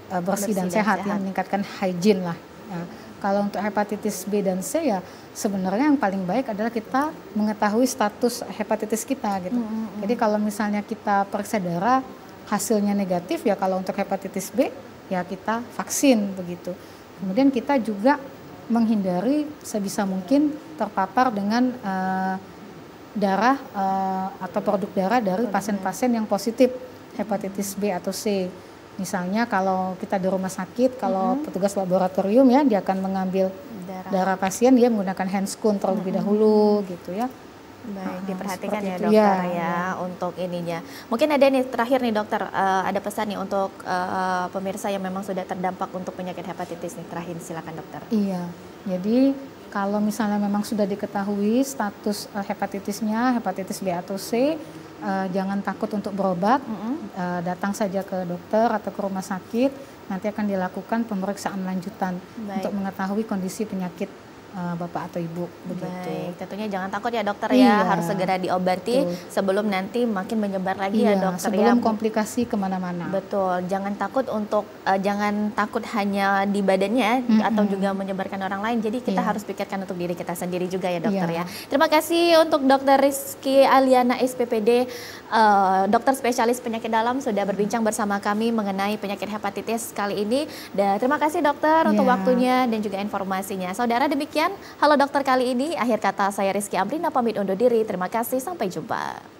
bersih dan sehat, ya, meningkatkan hygiene lah. Ya. Kalau untuk hepatitis B dan C ya sebenarnya yang paling baik adalah kita mengetahui status hepatitis kita gitu. Jadi kalau misalnya kita periksa darah hasilnya negatif, ya kalau untuk hepatitis B ya kita vaksin begitu. Kemudian kita juga menghindari sebisa mungkin terpapar dengan darah atau produk darah dari pasien-pasien yang positif hepatitis B atau C. Misalnya kalau kita di rumah sakit, kalau petugas laboratorium ya dia akan mengambil darah pasien, dia menggunakan handscoon terlebih dahulu gitu ya. Baik, diperhatikan ya dokter ya untuk ininya. Mungkin ada nih terakhir nih dokter, ada pesan nih untuk pemirsa yang memang sudah terdampak untuk penyakit hepatitis nih. Terakhir silakan dokter. Iya, jadi kalau misalnya memang sudah diketahui status hepatitisnya, hepatitis B atau C, jangan takut untuk berobat, datang saja ke dokter atau ke rumah sakit, nanti akan dilakukan pemeriksaan lanjutan untuk mengetahui kondisi penyakit Bapak atau Ibu. Begitu. Baik, tentunya jangan takut ya dokter ya, harus segera diobati sebelum nanti makin menyebar lagi ya dokter sebelum ya. komplikasi kemana-mana. Betul, jangan takut untuk jangan takut hanya di badannya atau juga menyebarkan orang lain. Jadi kita harus pikirkan untuk diri kita sendiri juga ya dokter ya. Terima kasih untuk Dokter Rizky Aliana SPPD, dokter spesialis penyakit dalam sudah berbincang bersama kami mengenai penyakit hepatitis kali ini. Dan terima kasih dokter untuk waktunya dan juga informasinya. Saudara, demikian Halo Dokter kali ini. Akhir kata saya Rizky Amrina pamit undur diri. Terima kasih, sampai jumpa.